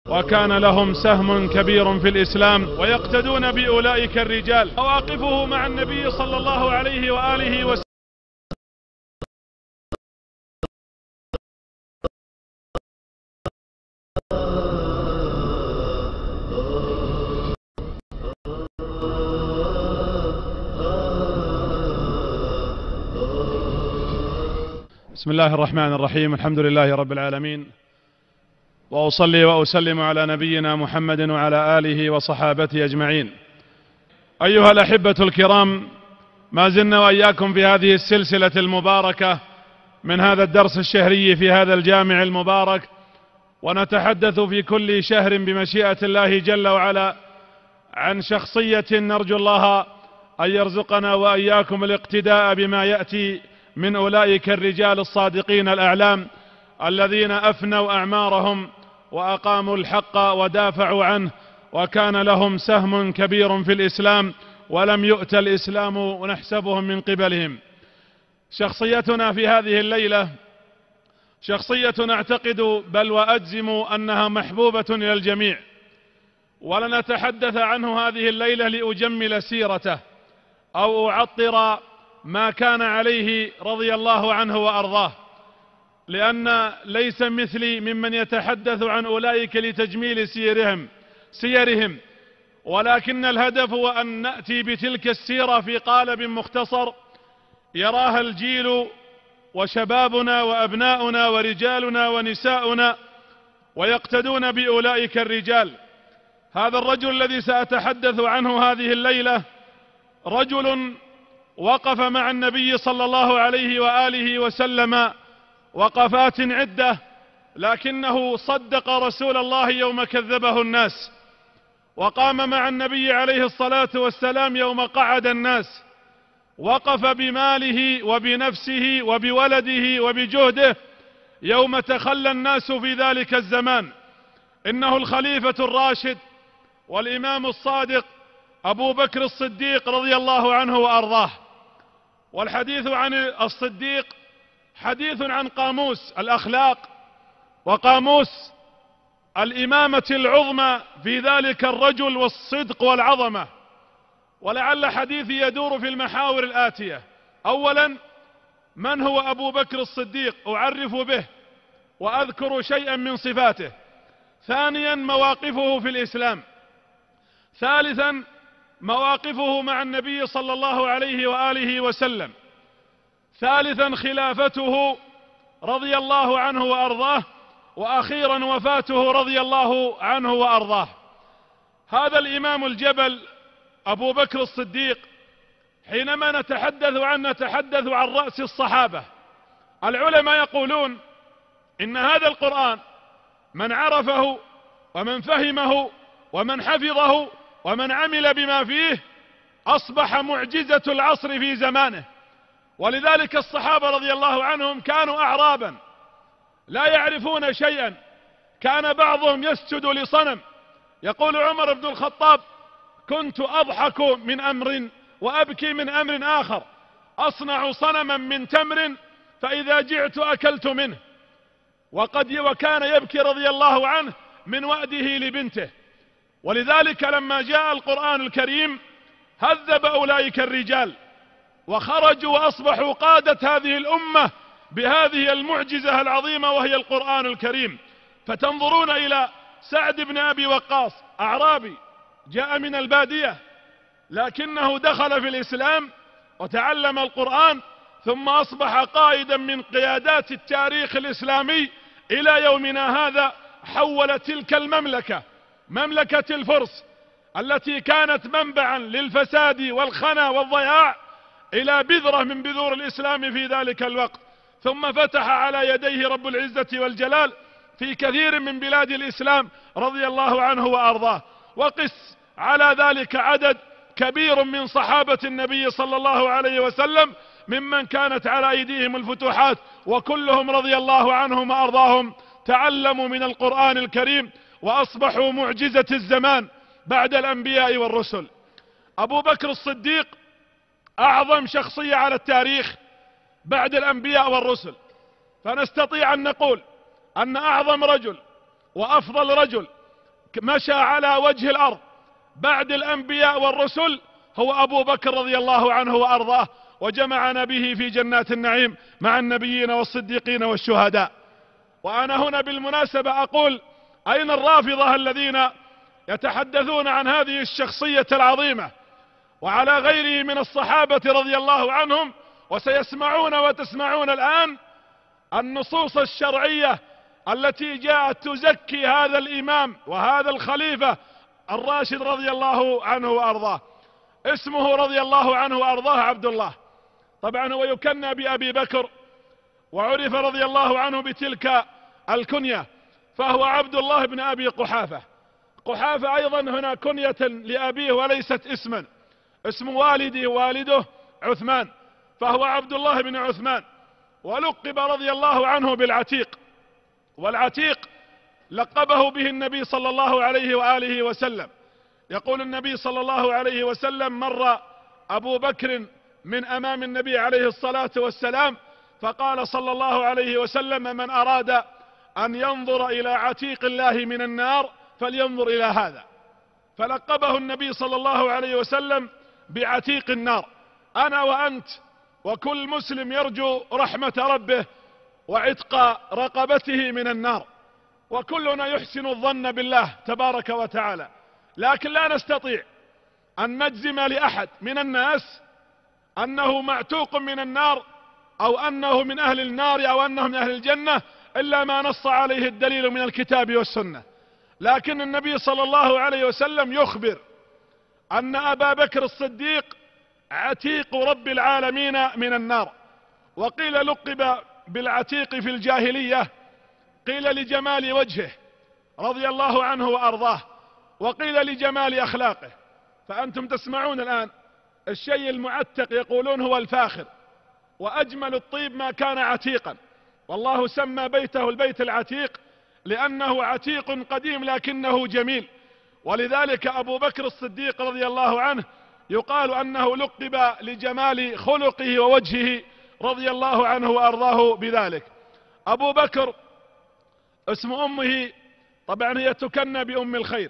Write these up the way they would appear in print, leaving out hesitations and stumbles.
وكان لهم سهم كبير في الإسلام ويقتدون بأولئك الرجال. مواقفه مع النبي صلى الله عليه وآله وسلم. بسم الله الرحمن الرحيم. الحمد لله رب العالمين، وأصلي وأسلم على نبينا محمد وعلى آله وصحابته أجمعين. أيها الأحبة الكرام، ما زلنا وإياكم في هذه السلسلة المباركة من هذا الدرس الشهري في هذا الجامع المبارك، ونتحدث في كل شهر بمشيئة الله جل وعلا عن شخصية نرجو الله أن يرزقنا وإياكم الاقتداء بما يأتي من أولئك الرجال الصادقين الأعلام الذين أفنوا أعمارهم وأقاموا الحق ودافعوا عنه، وكان لهم سهم كبير في الإسلام ولم يؤت الإسلام ونحسبهم من قبلهم. شخصيتنا في هذه الليلة شخصية أعتقد بل وأجزم أنها محبوبة إلى الجميع، ولنتحدث عنه هذه الليلة لأجمل سيرته أو أعطر ما كان عليه رضي الله عنه وأرضاه، لأن ليس مثلي ممن يتحدث عن أولئك لتجميل سيرهم، ولكن الهدف هو أن نأتي بتلك السيرة في قالب مختصر يراها الجيل وشبابنا وأبناؤنا ورجالنا ونساؤنا ويقتدون بأولئك الرجال. هذا الرجل الذي سأتحدث عنه هذه الليلة رجل وقف مع النبي صلى الله عليه وآله وسلم وقفات عدة، لكنه صدق رسول الله يوم كذبه الناس، وقام مع النبي عليه الصلاة والسلام يوم قعد الناس، وقف بماله وبنفسه وبولده وبجهده يوم تخلى الناس في ذلك الزمان. إنه الخليفة الراشد والإمام الصادق أبو بكر الصديق رضي الله عنه وأرضاه. والحديث عن الصديق حديث عن قاموس الأخلاق وقاموس الإمامة العظمى في ذلك الرجل والصدق والعظمة. ولعل حديثي يدور في المحاور الآتية: أولا، من هو أبو بكر الصديق؟ أعرف به وأذكر شيئا من صفاته. ثانيا، مواقفه في الإسلام. ثالثا، مواقفه مع النبي صلى الله عليه وآله وسلم. ثالثا، خلافته رضي الله عنه وأرضاه. وأخيرا، وفاته رضي الله عنه وأرضاه. هذا الإمام الجبل أبو بكر الصديق حينما نتحدث عنه نتحدث عن رأس الصحابة. العلماء يقولون إن هذا القرآن من عرفه ومن فهمه ومن حفظه ومن عمل بما فيه أصبح معجزة العصر في زمانه. ولذلك الصحابة رضي الله عنهم كانوا أعرابا لا يعرفون شيئا، كان بعضهم يسجد لصنم. يقول عمر بن الخطاب: كنت أضحك من أمر وأبكي من أمر آخر، أصنع صنما من تمر فإذا جعت أكلت منه. وكان يبكي رضي الله عنه من وأده لبنته. ولذلك لما جاء القرآن الكريم هذب أولئك الرجال وخرجوا وأصبحوا قادة هذه الأمة بهذه المعجزة العظيمة وهي القرآن الكريم. فتنظرون إلى سعد بن أبي وقاص، أعرابي جاء من البادية لكنه دخل في الإسلام وتعلم القرآن، ثم أصبح قائدا من قيادات التاريخ الإسلامي إلى يومنا هذا. حول تلك المملكة، مملكة الفرس التي كانت منبعا للفساد والخنا والضياع، إلى بذرة من بذور الإسلام في ذلك الوقت. ثم فتح على يديه رب العزة والجلال في كثير من بلاد الإسلام رضي الله عنه وأرضاه. وقس على ذلك عدد كبير من صحابة النبي صلى الله عليه وسلم ممن كانت على أيديهم الفتوحات، وكلهم رضي الله عنهم وأرضاهم تعلموا من القرآن الكريم وأصبحوا معجزة الزمان بعد الأنبياء والرسل. أبو بكر الصديق أعظم شخصية على التاريخ بعد الأنبياء والرسل، فنستطيع أن نقول أن أعظم رجل وأفضل رجل مشى على وجه الأرض بعد الأنبياء والرسل هو أبو بكر رضي الله عنه وأرضاه، وجمعنا به في جنات النعيم مع النبيين والصديقين والشهداء. وأنا هنا بالمناسبة أقول: أين الرافضة الذين يتحدثون عن هذه الشخصية العظيمة وعلى غيره من الصحابة رضي الله عنهم، وسيسمعون وتسمعون الآن النصوص الشرعية التي جاءت تزكي هذا الإمام وهذا الخليفة الراشد رضي الله عنه وأرضاه. اسمه رضي الله عنه وأرضاه عبد الله، طبعا هو يكنى بأبي بكر، وعرف رضي الله عنه بتلك الكنية، فهو عبد الله بن أبي قحافة. قحافة أيضا هنا كنية لأبيه وليست اسما، اسم والده عثمان، فهو عبد الله بن عثمان، ولقب رضي الله عنه بالعتيق. والعتيق لقبه به النبي صلى الله عليه وآله وسلم. يقول النبي صلى الله عليه وسلم: مر أبو بكر من أمام النبي عليه الصلاة والسلام فقال صلى الله عليه وسلم: من أراد أن ينظر إلى عتيق الله من النار فلينظر إلى هذا. فلقبه النبي صلى الله عليه وسلم بعتيق النار. أنا وأنت وكل مسلم يرجو رحمة ربه وعتق رقبته من النار، وكلنا يحسن الظن بالله تبارك وتعالى، لكن لا نستطيع أن نجزم لأحد من الناس أنه معتوق من النار أو أنه من أهل النار أو أنه من أهل الجنة إلا ما نص عليه الدليل من الكتاب والسنة. لكن النبي صلى الله عليه وسلم يخبر أن أبا بكر الصديق عتيق رب العالمين من النار. وقيل لقب بالعتيق في الجاهلية، قيل لجمال وجهه رضي الله عنه وأرضاه، وقيل لجمال أخلاقه. فأنتم تسمعون الآن الشيء المعتق يقولون هو الفاخر، وأجمل الطيب ما كان عتيقا، والله سمى بيته البيت العتيق لأنه عتيق قديم لكنه جميل. ولذلك أبو بكر الصديق رضي الله عنه يقال أنه لقب لجمال خلقه ووجهه رضي الله عنه وأرضاه بذلك. أبو بكر اسم أمه طبعا هي تكنى بأم الخير،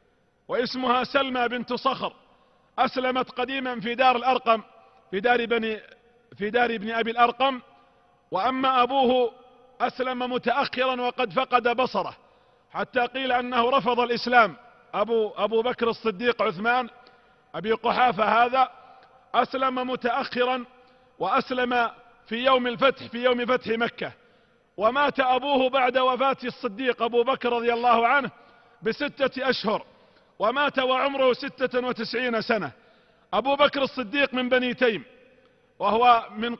واسمها سلمى بنت صخر، أسلمت قديما في دار الأرقم، في دار ابن أبي الأرقم. وأما أبوه أسلم متأخرا وقد فقد بصره، حتى قيل أنه رفض الإسلام. أبو بكر الصديق عثمان أبي قحافة هذا أسلم متأخرا، وأسلم في يوم الفتح، في يوم فتح مكة. ومات أبوه بعد وفاة الصديق أبو بكر رضي الله عنه ب6 أشهر، ومات وعمره 96 سنة. أبو بكر الصديق من بني تيم، وهو من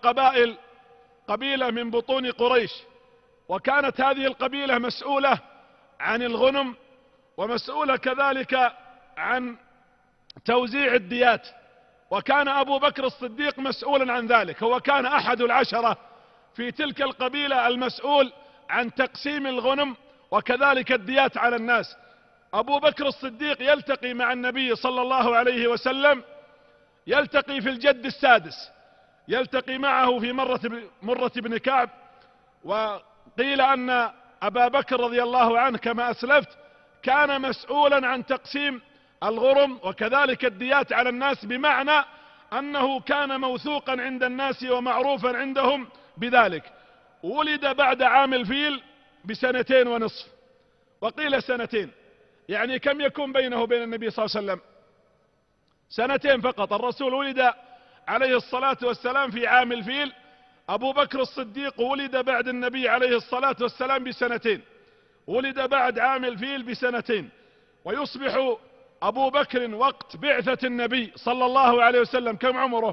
قبيلة من بطون قريش، وكانت هذه القبيلة مسؤولة عن الغنم، ومسؤولة كذلك عن توزيع الديات، وكان أبو بكر الصديق مسؤولا عن ذلك. هو كان أحد العشرة في تلك القبيلة المسؤول عن تقسيم الغنم وكذلك الديات على الناس. أبو بكر الصديق يلتقي مع النبي صلى الله عليه وسلم، يلتقي في الجد السادس، يلتقي معه في مرة بن كعب. وقيل أن أبا بكر رضي الله عنه كما أسلفت كان مسؤولا عن تقسيم الغرم وكذلك الديات على الناس، بمعنى أنه كان موثوقا عند الناس ومعروفا عندهم بذلك. ولد بعد عام الفيل ب2.5 سنين، وقيل 2 يعني كم يكون بينه وبين النبي صلى الله عليه وسلم؟ 2 فقط. الرسول ولد عليه الصلاة والسلام في عام الفيل، أبو بكر الصديق ولد بعد النبي عليه الصلاة والسلام ب2 ولد بعد عام الفيل ب2. ويصبح أبو بكر وقت بعثة النبي صلى الله عليه وسلم كم عمره؟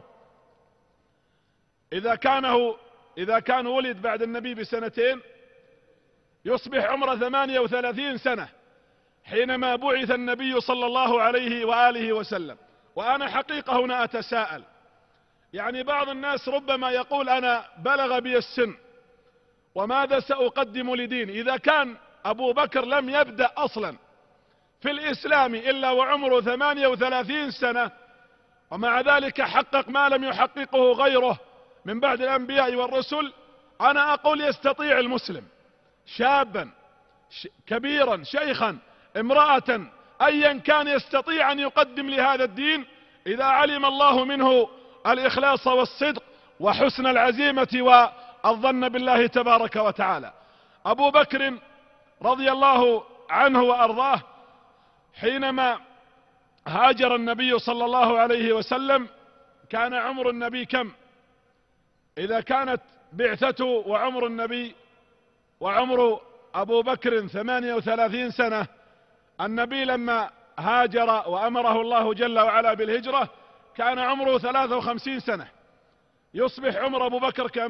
إذا كان ولد بعد النبي ب2 يصبح عمره 38 سنة حينما بعث النبي صلى الله عليه وآله وسلم. وأنا حقيقة هنا أتساءل، يعني بعض الناس ربما يقول أنا بلغ بي السن وماذا سأقدم لدين؟ إذا كان أبو بكر لم يبدأ أصلا في الإسلام إلا وعمره 38 سنة، ومع ذلك حقق ما لم يحققه غيره من بعد الأنبياء والرسل، أنا أقول يستطيع المسلم شابا كبيرا شيخا امرأة أيا كان يستطيع أن يقدم لهذا الدين إذا علم الله منه الإخلاص والصدق وحسن العزيمة والظن بالله تبارك وتعالى. أبو بكر رضي الله عنه وأرضاه حينما هاجر النبي صلى الله عليه وسلم كان عمر النبي كم؟ إذا كانت بعثته وعمر النبي وعمر أبو بكر 38 سنة، النبي لما هاجر وأمره الله جل وعلا بالهجرة كان عمره 53 سنة، يصبح عمر أبو بكر كم؟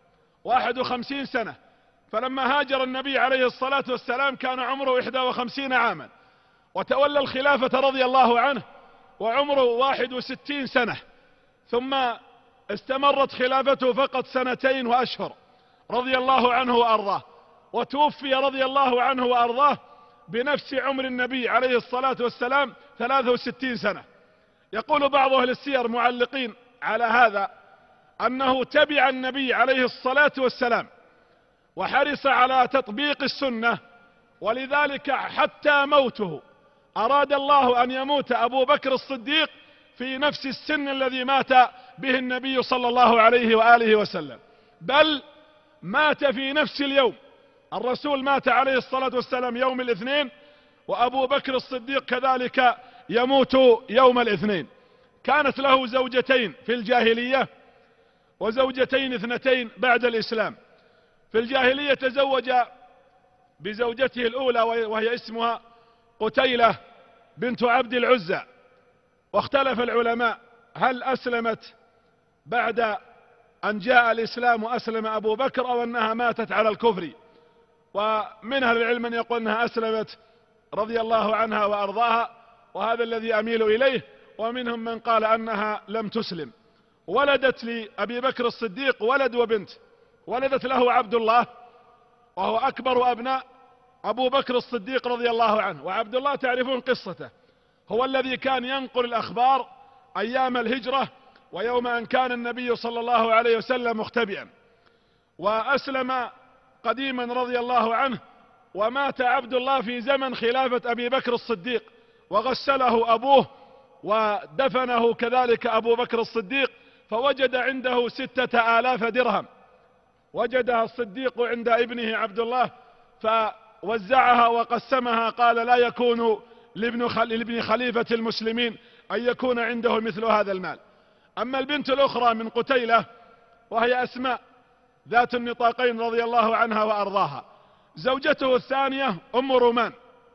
51 سنة. فلما هاجر النبي عليه الصلاة والسلام كان عمره 51 عاما، وتولى الخلافة رضي الله عنه وعمره 61 سنة، ثم استمرت خلافته فقط 2 وأشهر رضي الله عنه وأرضاه، وتوفي رضي الله عنه وأرضاه بنفس عمر النبي عليه الصلاة والسلام 63 سنة. يقول بعض أهل السير معلقين على هذا أنه تبع النبي عليه الصلاة والسلام وحرص على تطبيق السنة، ولذلك حتى موته أراد الله أن يموت أبو بكر الصديق في نفس السن الذي مات به النبي صلى الله عليه وآله وسلم، بل مات في نفس اليوم. الرسول مات عليه الصلاة والسلام يوم الاثنين، وأبو بكر الصديق كذلك يموت يوم الاثنين. كانت له زوجتين في الجاهلية وزوجتين 2 بعد الإسلام. في الجاهلية تزوج بزوجته الأولى وهي اسمها قتيلة بنت عبد العزى، واختلف العلماء هل أسلمت بعد أن جاء الإسلام وأسلم أبو بكر أو أنها ماتت على الكفر، ومن أهل العلم من يقول أنها أسلمت رضي الله عنها وأرضاها، وهذا الذي أميل إليه، ومنهم من قال أنها لم تسلم. ولدت لأبي بكر الصديق ولد وبنت، ولدت له عبد الله وهو أكبر أبناء أبو بكر الصديق رضي الله عنه. وعبد الله تعرفون قصته، هو الذي كان ينقل الأخبار أيام الهجرة ويوم أن كان النبي صلى الله عليه وسلم مختبئا، وأسلم قديما رضي الله عنه، ومات عبد الله في زمن خلافة أبي بكر الصديق، وغسله أبوه ودفنه كذلك أبو بكر الصديق، فوجد عنده 6000 درهم، وجدها الصديق عند ابنه عبد الله فوزعها وقسمها، قال لا يكون لابن خليفة المسلمين أن يكون عنده مثل هذا المال. أما البنت الأخرى من قتيلة وهي أسماء ذات النطاقين رضي الله عنها وأرضاها، زوجته الثانية أم رومان،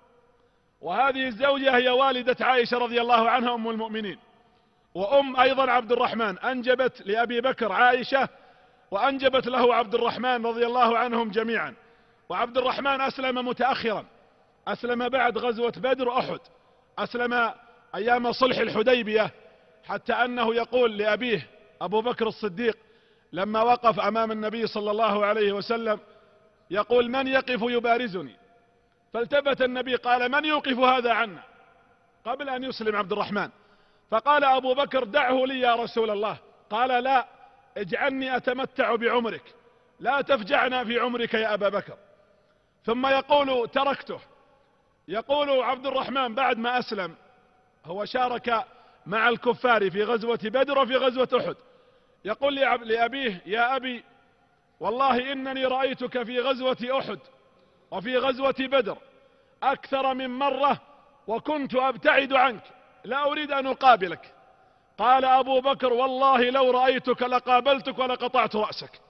وهذه الزوجة هي والدة عائشة رضي الله عنها أم المؤمنين، وأم أيضا عبد الرحمن، أنجبت لأبي بكر عائشة وأنجبت له عبد الرحمن رضي الله عنهم جميعا. وعبد الرحمن أسلم متأخرا، أسلم بعد غزوة بدر أحد، أسلم أيام صلح الحديبية، حتى أنه يقول لأبيه أبو بكر الصديق لما وقف أمام النبي صلى الله عليه وسلم يقول من يقف يبارزني؟ فالتفت النبي قال من يوقف هذا عنا؟ قبل أن يسلم عبد الرحمن، فقال أبو بكر دعه لي يا رسول الله. قال لا، اجعلني أتمتع بعمرك، لا تفجعنا في عمرك يا أبا بكر. ثم يقول تركته. يقول عبد الرحمن بعد ما أسلم، هو شارك مع الكفار في غزوة بدر وفي غزوة أحد، يقول لأبيه يا أبي والله إنني رأيتك في غزوة أحد وفي غزوة بدر أكثر من مرة وكنت أبتعد عنك، لا أريد أن أقابلك. قال أبو بكر والله لو رأيتك لقابلتك ولقطعت رأسك،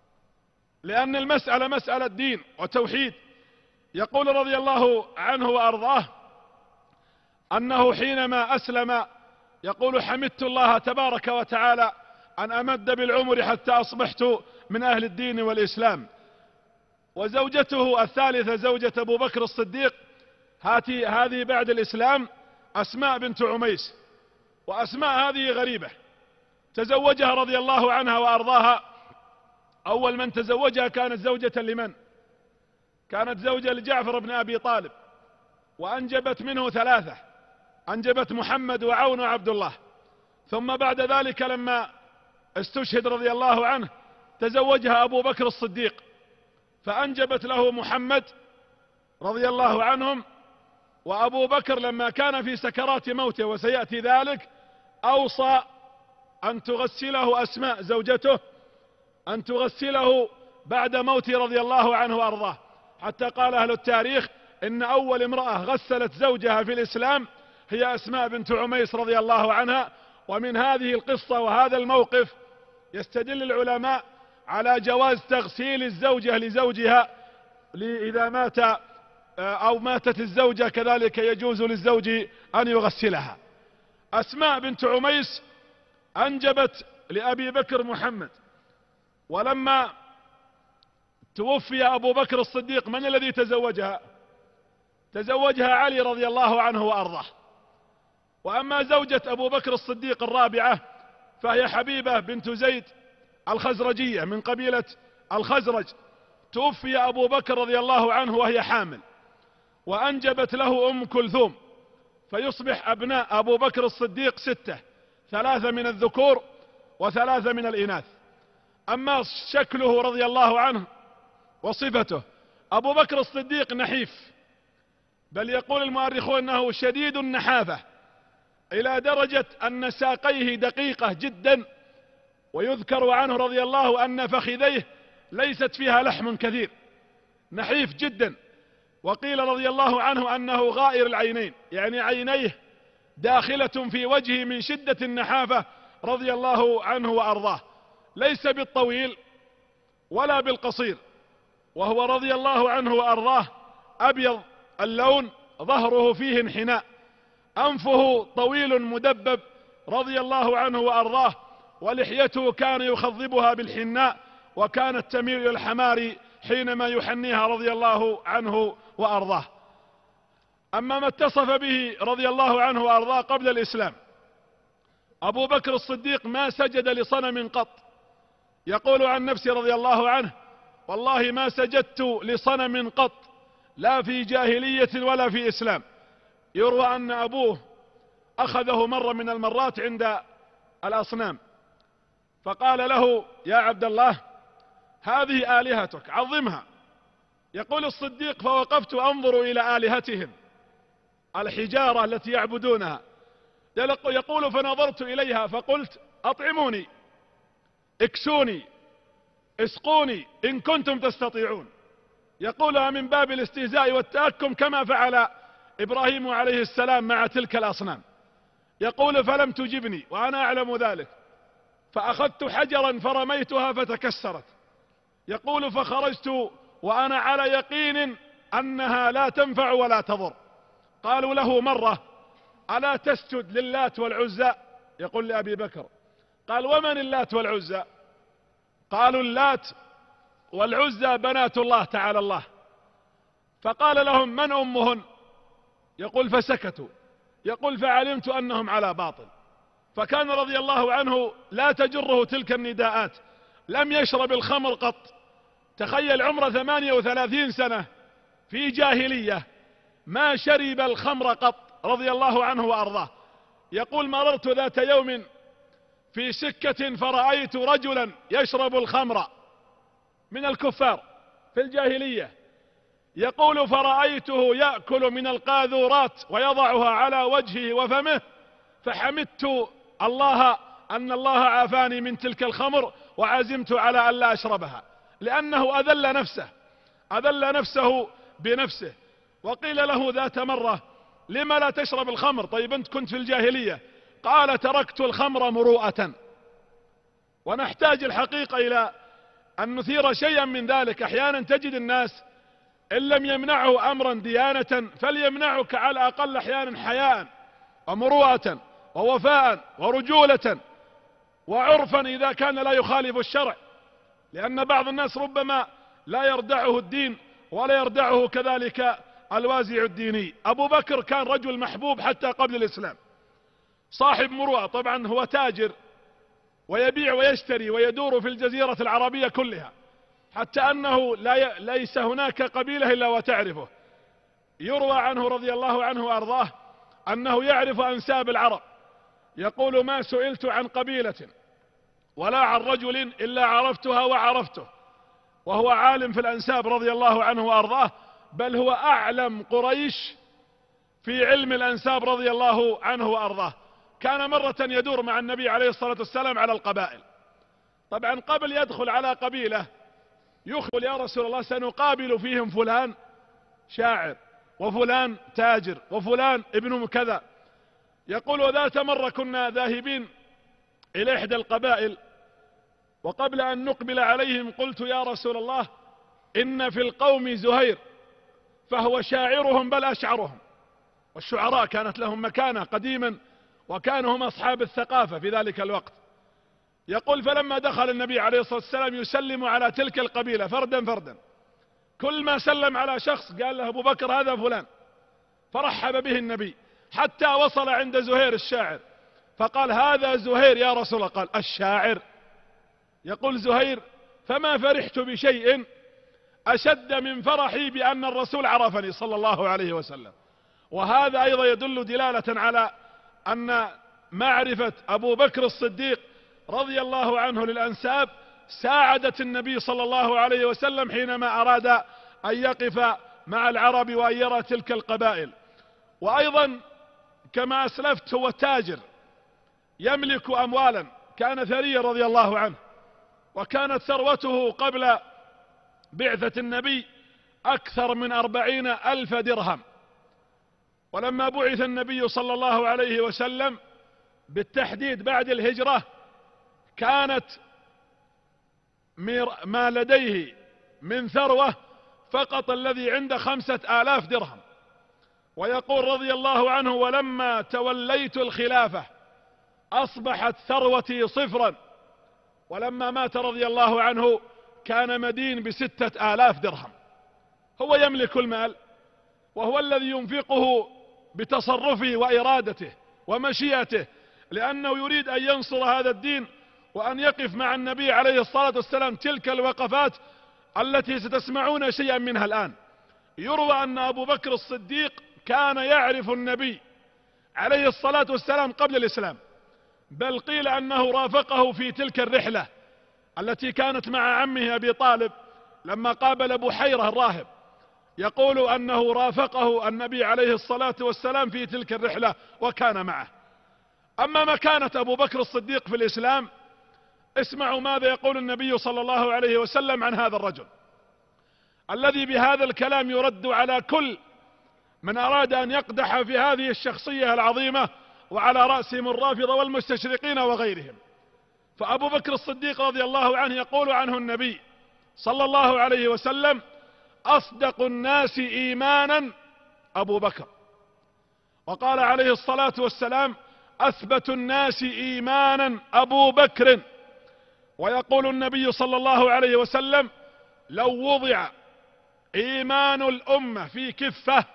لأن المسألة مسألة دين وتوحيد. يقول رضي الله عنه وأرضاه أنه حينما أسلم يقول حمدت الله تبارك وتعالى أن أمد بالعمر حتى أصبحت من أهل الدين والإسلام. وزوجته الثالثة زوجة أبو بكر الصديق هذه بعد الإسلام أسماء بنت عميس، وأسماء هذه غريبة، تزوجها رضي الله عنها وأرضاها. أول من تزوجها كانت زوجة لمن؟ كانت زوجة لجعفر بن أبي طالب، وأنجبت منه 3، أنجبت محمد وعون وعبد الله. ثم بعد ذلك لما استشهد رضي الله عنه تزوجها أبو بكر الصديق، فأنجبت له محمد رضي الله عنهم وأبو بكر لما كان في سكرات موته وسيأتي ذلك أوصى أن تغسله أسماء زوجته، أن تغسله بعد موته رضي الله عنه وأرضاه، حتى قال أهل التاريخ إن أول امرأة غسلت زوجها في الإسلام هي أسماء بنت عميس رضي الله عنها. ومن هذه القصة وهذا الموقف يستدل العلماء على جواز تغسيل الزوجة لزوجها إذا مات أو ماتت الزوجة، كذلك يجوز للزوج أن يغسلها. أسماء بنت عميس أنجبت لأبي بكر محمد، ولما توفي أبو بكر الصديق من الذي تزوجها؟ تزوجها علي رضي الله عنه وأرضاه. وأما زوجة أبو بكر الصديق الرابعة فهي حبيبة بنت زيد الخزرجية من قبيلة الخزرج. توفي أبو بكر رضي الله عنه وهي حامل، وأنجبت له أم كلثوم، فيصبح أبناء أبو بكر الصديق 6، 3 من الذكور و3 من الإناث. أما شكله رضي الله عنه وصفته، أبو بكر الصديق نحيف، بل يقول المؤرخون أنه شديد النحافة إلى درجة أن ساقيه دقيقة جدا، ويذكر عنه رضي الله أن فخذيه ليست فيها لحم كثير، نحيف جدا. وقيل رضي الله عنه أنه غائر العينين، يعني عينيه داخلة في وجهه من شدة النحافة رضي الله عنه وأرضاه. ليس بالطويل ولا بالقصير، وهو رضي الله عنه وأرضاه أبيض اللون، ظهره فيه انحناء، أنفه طويل مدبب رضي الله عنه وأرضاه، ولحيته كان يخضبها بالحناء، وكانت تميل إلى الحمار حينما يحنيها رضي الله عنه وأرضاه. أما ما اتصف به رضي الله عنه وأرضاه قبل الإسلام، أبو بكر الصديق ما سجد لصنم قط. يقول عن نفسه رضي الله عنه: والله ما سجدت لصنم قط، لا في جاهلية ولا في إسلام. يروى أن أبوه أخذه مرة من المرات عند الأصنام، فقال له: يا عبد الله، هذه آلهتك عظمها. يقول الصديق: فوقفت أنظر إلى آلهتهم الحجارة التي يعبدونها. يقول: فنظرت إليها فقلت: أطعموني، اكسوني، اسقوني إن كنتم تستطيعون. يقولها من باب الاستهزاء والتأكم، كما فعل إبراهيم عليه السلام مع تلك الأصنام. يقول: فلم تجبني وأنا أعلم ذلك، فأخذت حجرا فرميتها فتكسرت. يقول: فخرجت وأنا على يقين أنها لا تنفع ولا تضر. قالوا له مرة: ألا تسجد للات والعزى؟ يقول لأبي بكر. قال: ومن اللات والعزى؟ قالوا: اللات والعزى بنات الله تعالى الله. فقال لهم: من أمهن؟ يقول: فسكتوا. يقول: فعلمت أنهم على باطل. فكان رضي الله عنه لا تجره تلك النداءات، لم يشرب الخمر قط. تخيل عمره 38 سنة في جاهلية، ما شرب الخمر قط رضي الله عنه وأرضاه. يقول: مررت ذات يوم في سكة فرأيت رجلا يشرب الخمر من الكفار في الجاهلية. يقول: فرأيته يأكل من القاذورات ويضعها على وجهه وفمه، فحمدت الله أن الله عافاني من تلك الخمر، وعزمت على أن لا أشربها، لأنه أذل نفسه بنفسه. وقيل له ذات مرة: لما لا تشرب الخمر؟ طيب أنت كنت في الجاهلية. قال: تركت الخمر مروءة. ونحتاج الحقيقة إلى أن نثير شيئا من ذلك. أحيانا تجد الناس إن لم يمنعه أمرا ديانة فليمنعك على الأقل أحيانا حياء ومروءة ووفاء ورجولة وعرفا إذا كان لا يخالف الشرع، لأن بعض الناس ربما لا يردعه الدين ولا يردعه كذلك الوازع الديني. أبو بكر كان رجل محبوب حتى قبل الإسلام، صاحب مروءة. طبعا هو تاجر ويبيع ويشتري ويدور في الجزيرة العربية كلها، حتى أنه ليس هناك قبيلة إلا وتعرفه. يروى عنه رضي الله عنه وأرضاه أنه يعرف أنساب العرب. يقول: ما سئلت عن قبيلة ولا عن رجل إلا عرفتها وعرفته. وهو عالم في الأنساب رضي الله عنه وأرضاه، بل هو أعلم قريش في علم الأنساب رضي الله عنه وأرضاه. كان مرة يدور مع النبي عليه الصلاة والسلام على القبائل. طبعا قبل يدخل على قبيلة يخبر يا رسول الله سنقابل فيهم فلان شاعر وفلان تاجر وفلان ابن كذا. يقول وذات مرة كنا ذاهبين إلى إحدى القبائل، وقبل أن نقبل عليهم قلت يا رسول الله إن في القوم زهير فهو شاعرهم بل أشعرهم. والشعراء كانت لهم مكانة قديما، وكانوا هم أصحاب الثقافة في ذلك الوقت. يقول فلما دخل النبي عليه الصلاة والسلام يسلم على تلك القبيلة فردا فردا، كل ما سلم على شخص قال له أبو بكر هذا فلان، فرحب به النبي حتى وصل عند زهير الشاعر فقال هذا زهير يا رسول الله. قال الشاعر؟ يقول زهير فما فرحت بشيء أشد من فرحي بأن الرسول عرفني صلى الله عليه وسلم. وهذا أيضا يدل دلالة على أن معرفة أبو بكر الصديق رضي الله عنه للأنساب ساعدت النبي صلى الله عليه وسلم حينما أراد أن يقف مع العرب وأن يرى تلك القبائل. وأيضا كما أسلفت هو تاجر يملك أموالا، كان ثريا رضي الله عنه، وكانت ثروته قبل بعثة النبي أكثر من 40,000 درهم. ولما بعث النبي صلى الله عليه وسلم بالتحديد بعد الهجرة كانت ما لديه من ثروة فقط الذي عنده 5,000 درهم. ويقول رضي الله عنه ولما توليت الخلافة أصبحت ثروتي صفرا. ولما مات رضي الله عنه كان مدين ب6,000 درهم. هو يملك المال وهو الذي ينفقه بتصرفه وإرادته ومشيئته، لأنه يريد أن ينصر هذا الدين وأن يقف مع النبي عليه الصلاة والسلام تلك الوقفات التي ستسمعون شيئا منها الآن. يروى أن أبو بكر الصديق كان يعرف النبي عليه الصلاة والسلام قبل الإسلام، بل قيل أنه رافقه في تلك الرحلة التي كانت مع عمه أبي طالب لما قابل بحيرة الراهب. يقول أنه رافقه النبي عليه الصلاة والسلام في تلك الرحلة وكان معه. أما مكانة أبو بكر الصديق في الإسلام، اسمعوا ماذا يقول النبي صلى الله عليه وسلم عن هذا الرجل الذي بهذا الكلام يرد على كل من أراد أن يقدح في هذه الشخصية العظيمة، وعلى رأسهم الرافضة والمستشرقين وغيرهم. فأبو بكر الصديق رضي الله عنه يقول عنه النبي صلى الله عليه وسلم أصدق الناس إيمانا أبو بكر. وقال عليه الصلاة والسلام أثبت الناس إيمانا أبو بكر. ويقول النبي صلى الله عليه وسلم لو وضع إيمان الأمة في كفة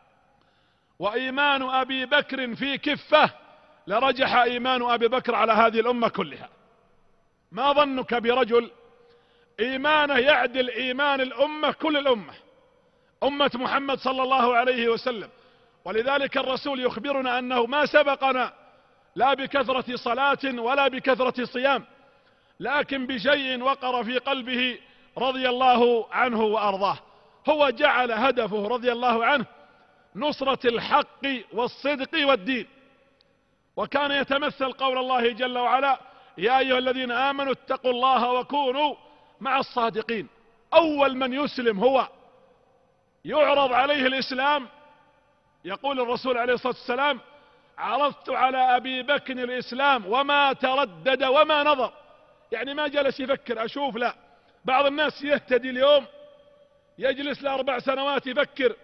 وإيمان أبي بكر في كفة لرجح إيمان أبي بكر على هذه الأمة كلها. ما ظنك برجل إيمانه يعدل إيمان الأمة كل الأمة، أمة محمد صلى الله عليه وسلم. ولذلك الرسول يخبرنا أنه ما سبقنا لا بكثرة صلاة ولا بكثرة صيام، لكن بشيء وقر في قلبه رضي الله عنه وأرضاه. هو جعل هدفه رضي الله عنه نصرة الحق والصدق والدين. وكان يتمثل قول الله جل وعلا يا أيها الذين آمنوا اتقوا الله وكونوا مع الصادقين. أول من يسلم هو يعرض عليه الإسلام، يقول الرسول عليه الصلاة والسلام عرضت على أبي بكر الإسلام وما تردد وما نظر. يعني ما جلس يفكر أشوف، لا. بعض الناس يهتدي اليوم يجلس ل4 سنوات يفكر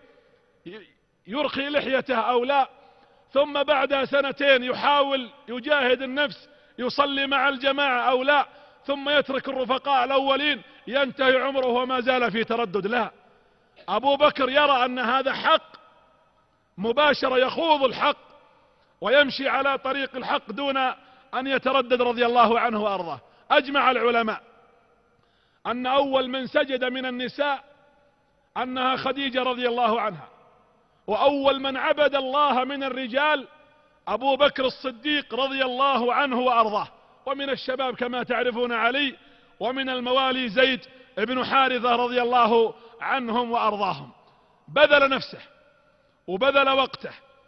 يرخي لحيته أو لا، ثم بعد 2 يحاول يجاهد النفس يصلي مع الجماعة أو لا، ثم يترك الرفقاء الأولين ينتهي عمره وما زال في تردد. لا، أبو بكر يرى أن هذا حق مباشرة، يخوض الحق ويمشي على طريق الحق دون أن يتردد رضي الله عنه وأرضاه. أجمع العلماء أن أول من سجد من النساء أنها خديجة رضي الله عنها، وأول من عبد الله من الرجال أبو بكر الصديق رضي الله عنه وأرضاه. ومن الشباب كما تعرفون علي، ومن الموالي زيد بن حارثة رضي الله عنهم وأرضاهم. بذل نفسه وبذل وقته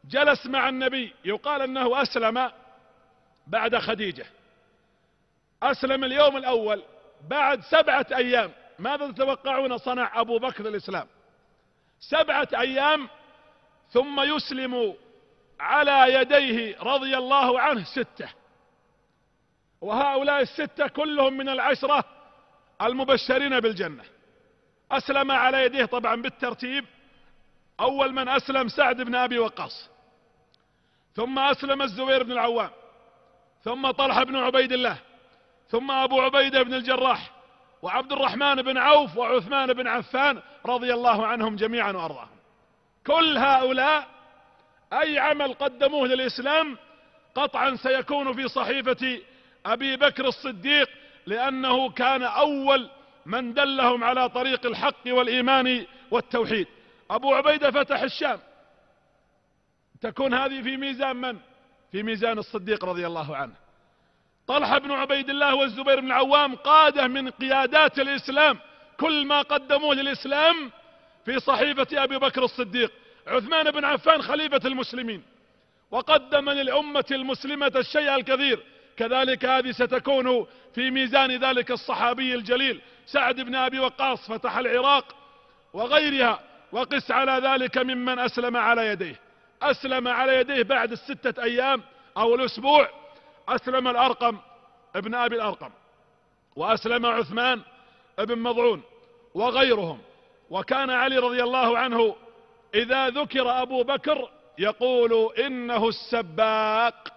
جلس مع النبي، يقال أنه أسلم بعد خديجة، أسلم اليوم الأول. بعد 7 أيام ماذا تتوقعون صنع أبو بكر الإسلام؟ 7 أيام ثم يسلم على يديه رضي الله عنه 6، وهؤلاء 6 كلهم من 10 المبشرين بالجنة. أسلم على يديه طبعا بالترتيب. أول من أسلم سعد بن أبي وقاص، ثم أسلم الزبير بن العوام، ثم طلحة بن عبيد الله، ثم أبو عبيدة بن الجراح، وعبد الرحمن بن عوف، وعثمان بن عفان رضي الله عنهم جميعا وأرضاهم. كل هؤلاء أي عمل قدموه للإسلام قطعا سيكون في صحيفة أبي بكر الصديق، لأنه كان أول من دلهم على طريق الحق والإيمان والتوحيد. أبو عبيدة فتح الشام، تكون هذه في ميزان من؟ في ميزان الصديق رضي الله عنه. طلحة بن عبيد الله والزبير بن العوام قادة من قيادات الإسلام، كل ما قدموه للإسلام في صحيفة أبي بكر الصديق. عثمان بن عفان خليفة المسلمين وقدم للأمة المسلمة الشيء الكثير، كذلك هذه ستكون في ميزان ذلك الصحابي الجليل. سعد بن أبي وقاص فتح العراق وغيرها، وقس على ذلك ممن أسلم على يديه. أسلم على يديه بعد 6 أيام أو الأسبوع أسلم الأرقم ابن أبي الأرقم، وأسلم عثمان ابن مضعون وغيرهم. وكان علي رضي الله عنه إذا ذكر أبو بكر يقول إنه السباق،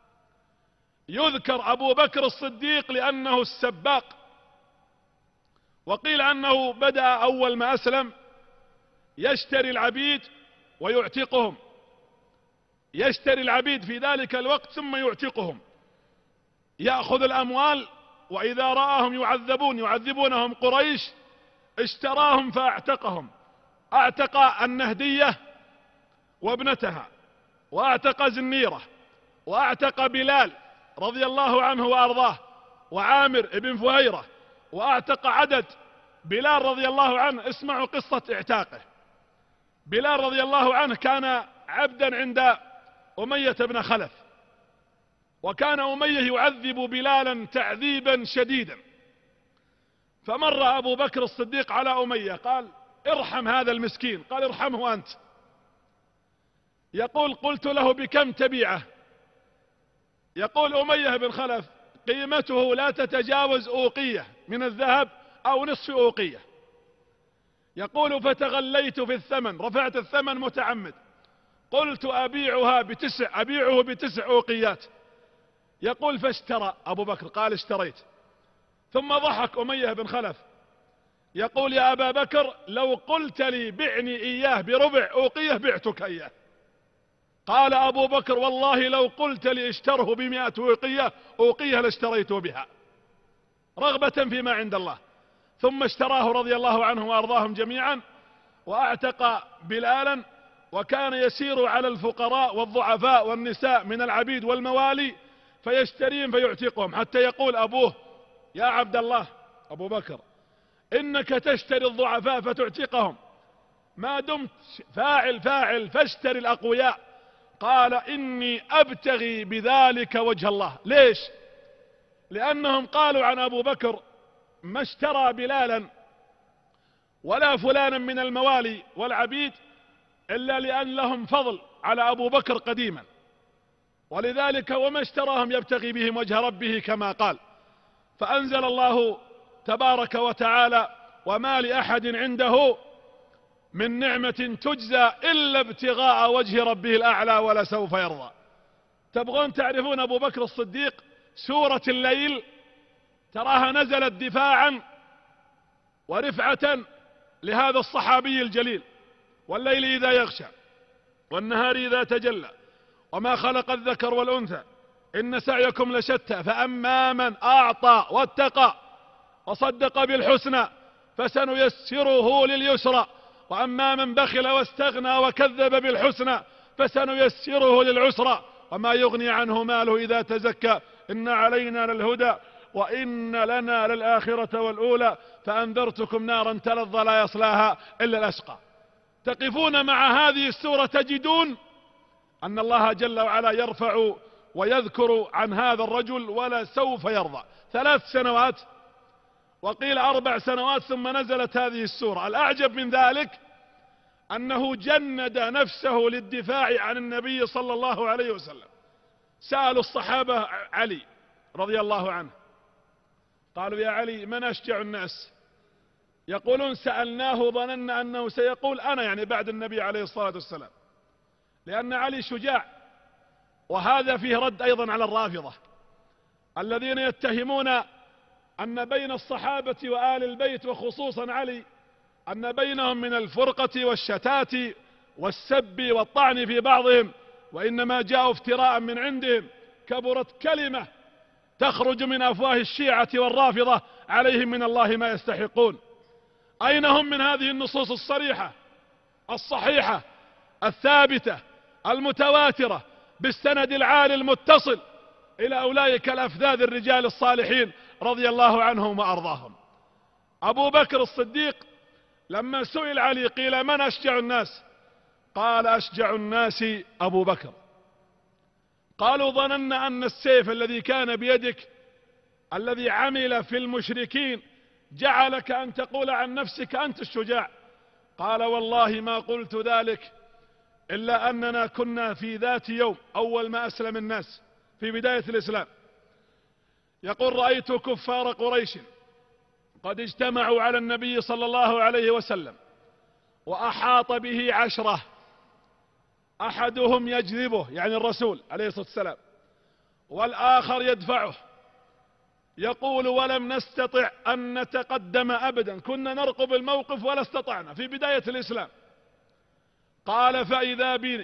يذكر أبو بكر الصديق لأنه السباق. وقيل أنه بدأ أول ما أسلم يشتري العبيد ويعتقهم، يشتري العبيد في ذلك الوقت ثم يعتقهم، يأخذ الأموال، وإذا رآهم يعذبونهم قريش اشتراهم فاعتقهم. اعتق النهدية وابنتها، واعتق زنيرة، واعتق بلال رضي الله عنه وأرضاه، وعامر ابن فهيرة، واعتق عدد. بلال رضي الله عنه، اسمعوا قصة اعتاقه. بلال رضي الله عنه كان عبدا عند أمية بن خلف، وكان أمية يعذب بلالا تعذيبا شديدا، فمر أبو بكر الصديق على أمية قال ارحم هذا المسكين، قال ارحمه أنت. يقول قلت له بكم تبيعه؟ يقول أمية بن خلف قيمته لا تتجاوز أوقية من الذهب أو نصف أوقية. يقول فتغليت في الثمن، رفعت الثمن متعمد، قلت أبيعه ب9 أوقيات. يقول فاشترى أبو بكر، قال اشتريت. ثم ضحك أمية بن خلف يقول يا أبا بكر لو قلت لي بعني إياه بربع أوقية بعتك إياه. قال أبو بكر والله لو قلت لي اشتره ب100 أوقية لاشتريته بها رغبة فيما عند الله. ثم اشتراه رضي الله عنه وأرضاهم جميعا، وأعتق بلالا، وكان يسير على الفقراء والضعفاء والنساء من العبيد والموالي فيشتريهم فيعتقهم، حتى يقول أبوه يا عبد الله أبو بكر إنك تشتري الضعفاء فتعتقهم، ما دمت فاعل فاشتري الأقوياء. قال إني أبتغي بذلك وجه الله. ليش؟ لأنهم قالوا عن أبو بكر ما اشترى بلالا ولا فلانا من الموالي والعبيد إلا لأن لهم فضل على أبو بكر قديما، ولذلك وما اشتراهم يبتغي بهم وجه ربه كما قال. فأنزل الله تبارك وتعالى وما لأحد عنده من نعمة تجزى إلا ابتغاء وجه ربه الأعلى ولسوف يرضى. تبغون تعرفون أبو بكر الصديق؟ سورة الليل تراها نزلت دفاعا ورفعة لهذا الصحابي الجليل. والليل إذا يغشى والنهار إذا تجلى وما خلق الذكر والأنثى إن سعيكم لشتى فأما من أعطى واتقى وصدق بالحسنى فسنيسره لليسرى وأما من بخل واستغنى وكذب بالحسنى فسنيسره للعسرى وما يغني عنه ماله إذا تزكى إن علينا للهدى وإن لنا للآخرة والأولى فأنذرتكم نارا تلظى لا يصلاها إلا الأشقى. تقفون مع هذه السورة تجدون أن الله جل وعلا يرفع ويذكر عن هذا الرجل ولا سوف يرضى 3 سنوات، وقيل 4 سنوات، ثم نزلت هذه السورة. الأعجب من ذلك أنه جند نفسه للدفاع عن النبي صلى الله عليه وسلم. سألوا الصحابة علي رضي الله عنه، قالوا يا علي من أشجع الناس؟ يقولون سألناه ظننا أنه سيقول أنا، يعني بعد النبي عليه الصلاة والسلام، لأن علي شجاع. وهذا فيه رد أيضا على الرافضة الذين يتهمون أن بين الصحابة وآل البيت وخصوصا علي أن بينهم من الفرقة والشتات والسب والطعن في بعضهم، وإنما جاءوا افتراء من عندهم. كبرت كلمة تخرج من أفواه الشيعة والرافضة عليهم من الله ما يستحقون. أين هم من هذه النصوص الصريحة الصحيحة الثابتة المتواترة بالسند العالي المتصل إلى أولئك الأفذاذ الرجال الصالحين رضي الله عنهم وأرضاهم؟ أبو بكر الصديق لما سئل علي قيل من أشجع الناس؟ قال أشجع الناس أبو بكر. قالوا ظننا أن السيف الذي كان بيدك الذي عمل في المشركين جعلك أن تقول عن نفسك أنت الشجاع. قال والله ما قلت ذلك إلا أننا كنا في ذات يوم أول ما أسلم الناس في بداية الإسلام، يقول رأيت كفار قريش قد اجتمعوا على النبي صلى الله عليه وسلم وأحاط به 10، أحدهم يجذبه يعني الرسول عليه الصلاة والسلام، والآخر يدفعه. يقول ولم نستطع أن نتقدم أبدا، كنا نرقب الموقف ولا استطعنا في بداية الإسلام. قال فإذا بي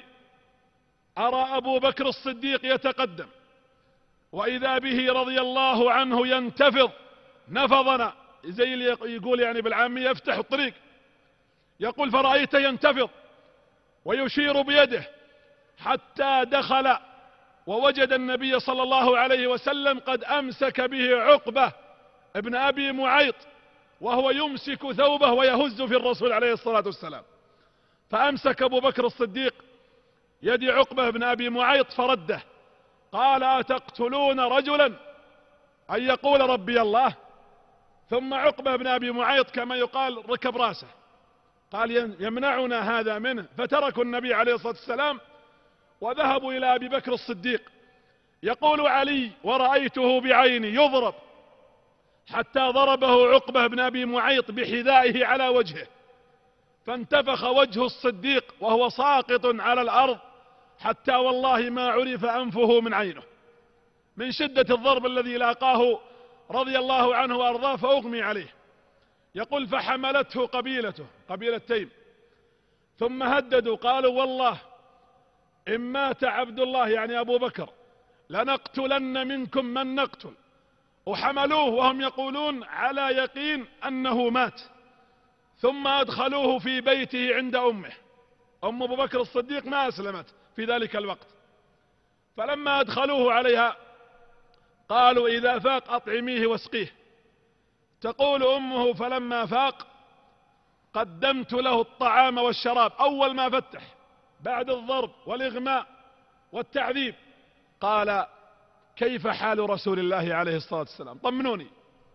أرى أبو بكر الصديق يتقدم، وإذا به رضي الله عنه ينتفض نفضنا، زي اللي يقول يعني بالعامية يفتح الطريق. يقول فرأيت ينتفض ويشير بيده حتى دخل ووجد النبي صلى الله عليه وسلم قد أمسك به عقبة ابن أبي معيط، وهو يمسك ثوبه ويهز في الرسول عليه الصلاة والسلام. فأمسك أبو بكر الصديق يد عقبة ابن أبي معيط فرده. قال أتقتلون رجلا أن يقول ربي الله؟ ثم عقبة بن أبي معيط كما يقال ركب راسه، قال يمنعنا هذا منه، فتركوا النبي عليه الصلاة والسلام وذهبوا إلى أبي بكر الصديق. يقول علي ورأيته بعيني يضرب حتى ضربه عقبة بن أبي معيط بحذائه على وجهه، فانتفخ وجه الصديق وهو ساقط على الأرض حتى والله ما عرف أنفه من عينه من شدة الضرب الذي لاقاه رضي الله عنه وأرضاه، فأغمي عليه. يقول فحملته قبيلته قبيلة تيم، ثم هددوا قالوا والله إن مات عبد الله يعني أبو بكر لنقتلن منكم من نقتل، وحملوه وهم يقولون على يقين أنه مات. ثم أدخلوه في بيته عند أمه، أم أبو بكر الصديق ما أسلمت في ذلك الوقت. فلما أدخلوه عليها قالوا إذا فاق أطعميه واسقيه. تقول أمه فلما فاق قدمت له الطعام والشراب أول ما فتح بعد الضرب والإغماء والتعذيب. قال كيف حال رسول الله عليه الصلاة والسلام؟ طمنوني.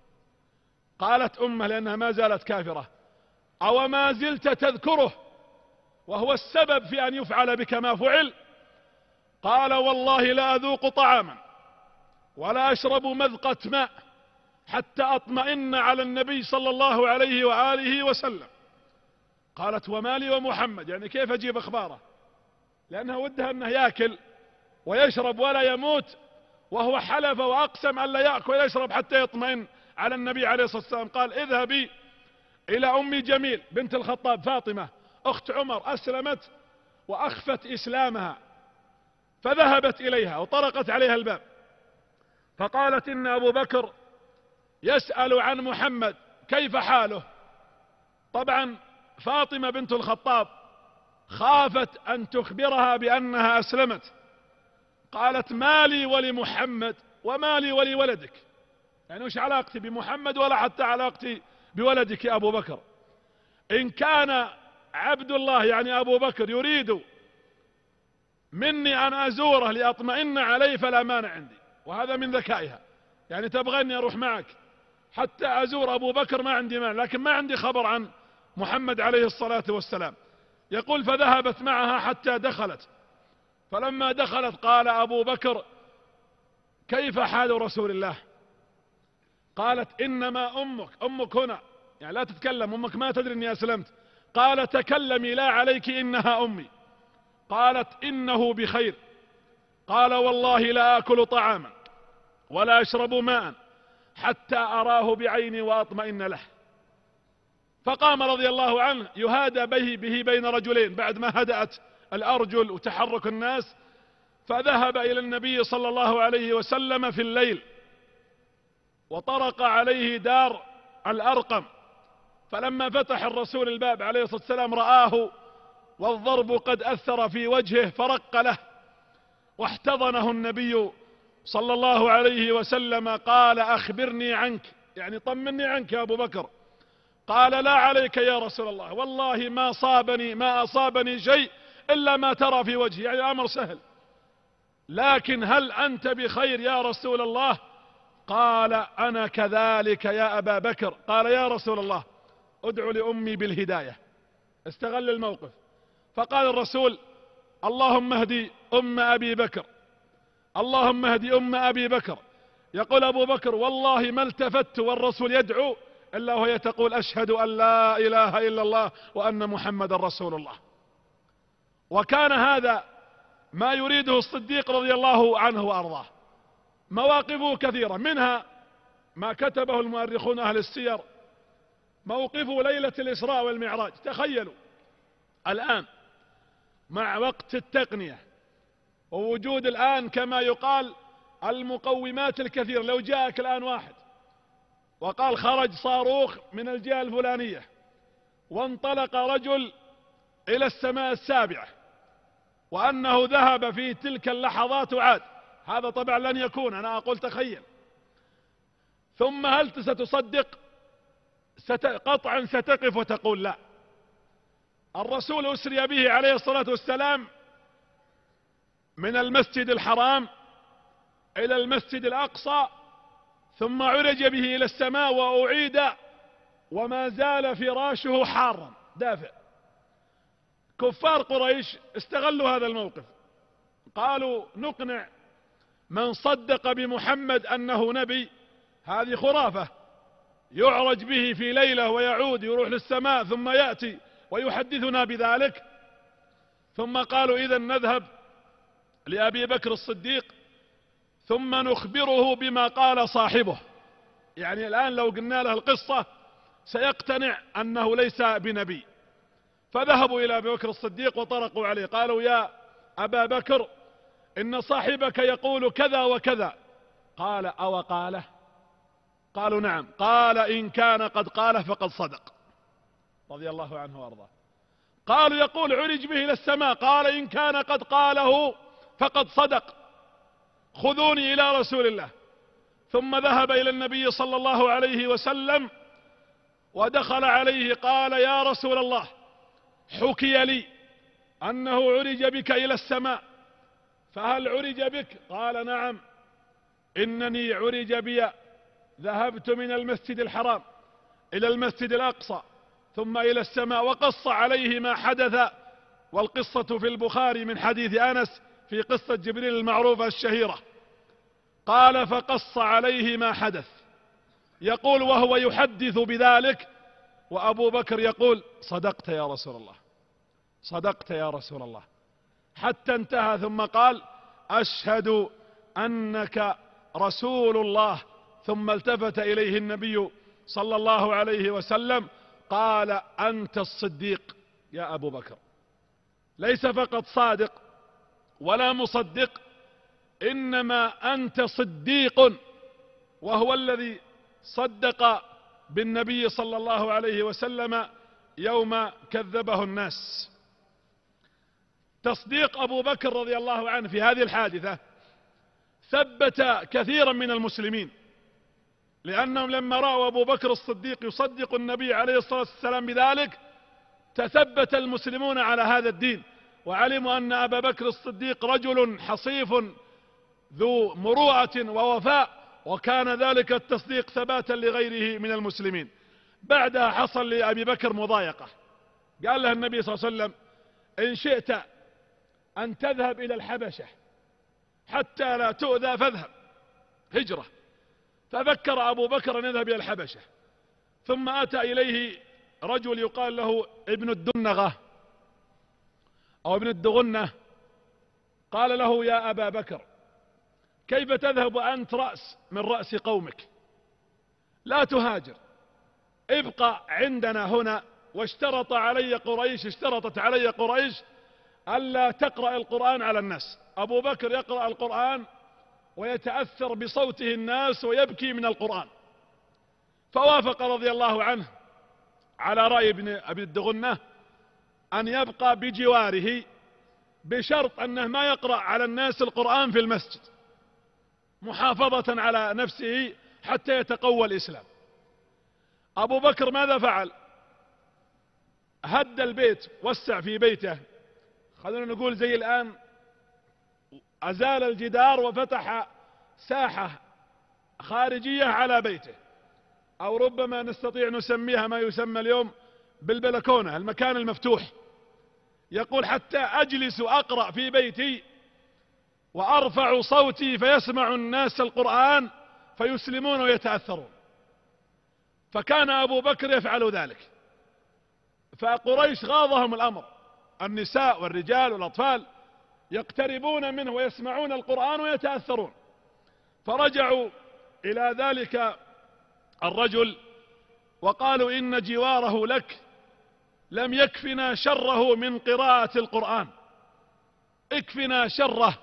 قالت أمه لأنها ما زالت كافرة أو ما زلت تذكره وهو السبب في أن يفعل بك ما فعل؟ قال والله لا أذوق طعاما ولا أشرب مذقة ماء حتى أطمئن على النبي صلى الله عليه وآله وسلم. قالت وما لي ومحمد، يعني كيف أجيب أخباره؟ لأنها ودها أنه يأكل ويشرب ولا يموت، وهو حلف وأقسم أن لا يأكل ويشرب حتى يطمئن على النبي عليه الصلاة والسلام. قال اذهبي إلى أم جميل بنت الخطاب فاطمة أخت عمر، أسلمت وأخفت إسلامها. فذهبت إليها وطرقت عليها الباب فقالت إن أبو بكر يسأل عن محمد كيف حاله. طبعا فاطمة بنت الخطاب خافت أن تخبرها بأنها أسلمت. قالت ما لي ولمحمد وما لي ولولدك، يعني وش علاقتي بمحمد ولا حتى علاقتي بولدك يا أبو بكر؟ إن كان عبد الله يعني أبو بكر يريد مني أن أزوره لأطمئن عليه فلا مانع عندي، وهذا من ذكائها، يعني تبغى أني أروح معك حتى أزور أبو بكر ما عندي مانع، لكن ما عندي خبر عن محمد عليه الصلاة والسلام. يقول فذهبت معها حتى دخلت، فلما دخلت قال أبو بكر كيف حال رسول الله؟ قالت إنما أمك هنا، يعني لا تتكلم، أمك ما تدري أني أسلمت. قال تكلمي لا عليك إنها أمي. قالت إنه بخير. قال والله لا آكل طعاما ولا أشرب ماء حتى أراه بعيني وأطمئن له. فقام رضي الله عنه يهادى به بين رجلين بعد ما هدأت الأرجل وتحرك الناس، فذهب إلى النبي صلى الله عليه وسلم في الليل وطرق عليه دار الأرقم، فلما فتح الرسول الباب عليه الصلاة والسلام رآه والضرب قد أثر في وجهه فرق له، واحتضنه النبي صلى الله عليه وسلم. قال أخبرني عنك، يعني طمني عنك يا أبو بكر. قال لا عليك يا رسول الله، والله ما أصابني شيء إلا ما ترى في وجهي، يعني الأمر سهل، لكن هل أنت بخير يا رسول الله؟ قال أنا كذلك يا أبا بكر. قال يا رسول الله ادعو لأمي بالهداية. استغل الموقف، فقال الرسول اللهم اهدي أم أبي بكر، اللهم اهدي أم أبي بكر. يقول أبو بكر والله ما التفت والرسول يدعو إلا وهي تقول أشهد أن لا إله إلا الله وأن محمد رسول الله. وكان هذا ما يريده الصديق رضي الله عنه وأرضاه. مواقفه كثيرة، منها ما كتبه المؤرخون أهل السير موقفه ليلة الإسراء والمعراج. تخيلوا الآن مع وقت التقنية ووجود الآن كما يقال المقومات الكثيرة، لو جاءك الآن واحد وقال خرج صاروخ من الجهة الفلانية وانطلق رجل إلى السماء السابعة وأنه ذهب في تلك اللحظات وعاد، هذا طبعا لن يكون، أنا أقول تخيل. ثم هل ستصدق؟ قطعا ستقف وتقول لا. الرسول أسري به عليه الصلاة والسلام من المسجد الحرام إلى المسجد الأقصى، ثم عرج به إلى السماء وأعيد وما زال فراشه حارا دافئ. كفار قريش استغلوا هذا الموقف، قالوا نقنع من صدق بمحمد أنه نبي، هذه خرافة، يعرج به في ليلة ويعود يروح للسماء ثم يأتي ويحدثنا بذلك. ثم قالوا إذن نذهب لأبي بكر الصديق ثم نخبره بما قال صاحبه، يعني الآن لو قلنا له القصة سيقتنع أنه ليس بنبي. فذهبوا إلى أبي بكر الصديق وطرقوا عليه، قالوا يا أبا بكر إن صاحبك يقول كذا وكذا. قال أو قاله؟ قالوا نعم. قال إن كان قد قاله فقد صدق، رضي الله عنه وارضاه. قالوا يقول عرج به إلى السماء، قال إن كان قد قاله فقد صدق، خذوني إلى رسول الله. ثم ذهب إلى النبي صلى الله عليه وسلم ودخل عليه، قال يا رسول الله حكي لي أنه عرج بك إلى السماء، فهل عرج بك؟ قال نعم، إنني عرج بي، ذهبت من المسجد الحرام إلى المسجد الأقصى ثم إلى السماء. وقص عليه ما حدث، والقصة في البخاري من حديث أنس في قصة جبريل المعروفة الشهيرة. قال فقص عليه ما حدث، يقول وهو يحدث بذلك وأبو بكر يقول صدقت يا رسول الله، صدقت يا رسول الله، حتى انتهى ثم قال أشهد أنك رسول الله. ثم التفت إليه النبي صلى الله عليه وسلم قال أنت الصديق يا أبو بكر، ليس فقط صادق ولا مصدق، إنما أنت صديق، وهو الذي صدق بالنبي صلى الله عليه وسلم يوم كذبه الناس. تصديق أبو بكر رضي الله عنه في هذه الحادثة ثبت كثيرا من المسلمين، لأنهم لما رأوا أبو بكر الصديق يصدق النبي عليه الصلاة والسلام بذلك تثبت المسلمون على هذا الدين، وعلموا أن أبا بكر الصديق رجل حصيف ذو مروءة ووفاء، وكان ذلك التصديق ثباتا لغيره من المسلمين. بعدها حصل لأبي بكر مضايقة، قال له النبي صلى الله عليه وسلم: إن شئت أن تذهب إلى الحبشة حتى لا تؤذى فاذهب، هجرة. ففكر أبو بكر أن يذهب إلى الحبشة، ثم أتى إليه رجل يقال له ابن الدنغة أو ابن الدغنة، قال له: يا أبا بكر، كيف تذهب وأنت رأس من رأس قومك؟ لا تهاجر، ابقى عندنا هنا. واشترطت علي قريش ألا تقرأ القرآن على الناس. أبو بكر يقرأ القرآن ويتأثر بصوته الناس ويبكي من القرآن، فوافق رضي الله عنه على رأي ابن أبي الدغنة أن يبقى بجواره، بشرط أنه ما يقرأ على الناس القرآن في المسجد، محافظة على نفسه حتى يتقوى الإسلام. أبو بكر ماذا فعل؟ هد البيت، وسع في بيته، خلونا نقول زي الآن أزال الجدار وفتح ساحة خارجية على بيته، أو ربما نستطيع نسميها ما يسمى اليوم بالبلكونة، المكان المفتوح. يقول: حتى أجلس أقرأ في بيتي وأرفع صوتي فيسمع الناس القرآن فيسلمون ويتأثرون. فكان أبو بكر يفعل ذلك، فقريش غاضهم الأمر، النساء والرجال والأطفال يقتربون منه ويسمعون القرآن ويتأثرون. فرجعوا إلى ذلك الرجل وقالوا: إن جواره لك لم يكفنا شره من قراءة القرآن، اكفنا شره،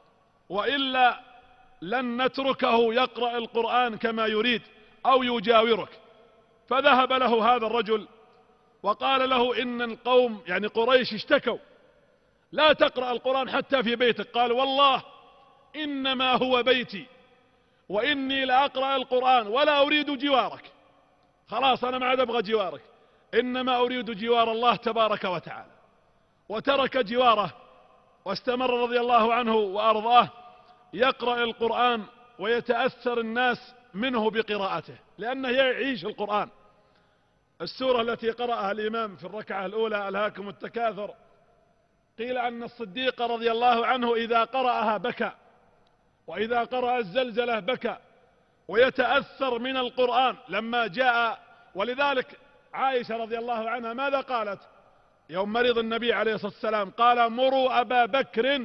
وإلا لن نتركه يقرأ القرآن كما يريد أو يجاورك. فذهب له هذا الرجل وقال له: إن القوم يعني قريش اشتكوا، لا تقرأ القرآن حتى في بيتك. قال: والله إنما هو بيتي، وإني لأقرأ القرآن ولا أريد جوارك. خلاص أنا ما عاد أبغى جوارك، إنما أريد جوار الله تبارك وتعالى. وترك جواره واستمر رضي الله عنه وأرضاه يقرأ القرآن ويتأثر الناس منه بقراءته، لأنه يعيش القرآن. السورة التي قرأها الإمام في الركعة الأولى: ألهاكم التكاثر، قيل أن الصديق رضي الله عنه إذا قرأها بكى، وإذا قرأ الزلزلة بكى ويتأثر من القرآن لما جاء. ولذلك عائشة رضي الله عنها ماذا قالت يوم مرض النبي عليه الصلاة والسلام؟ قال: مروا أبا بكر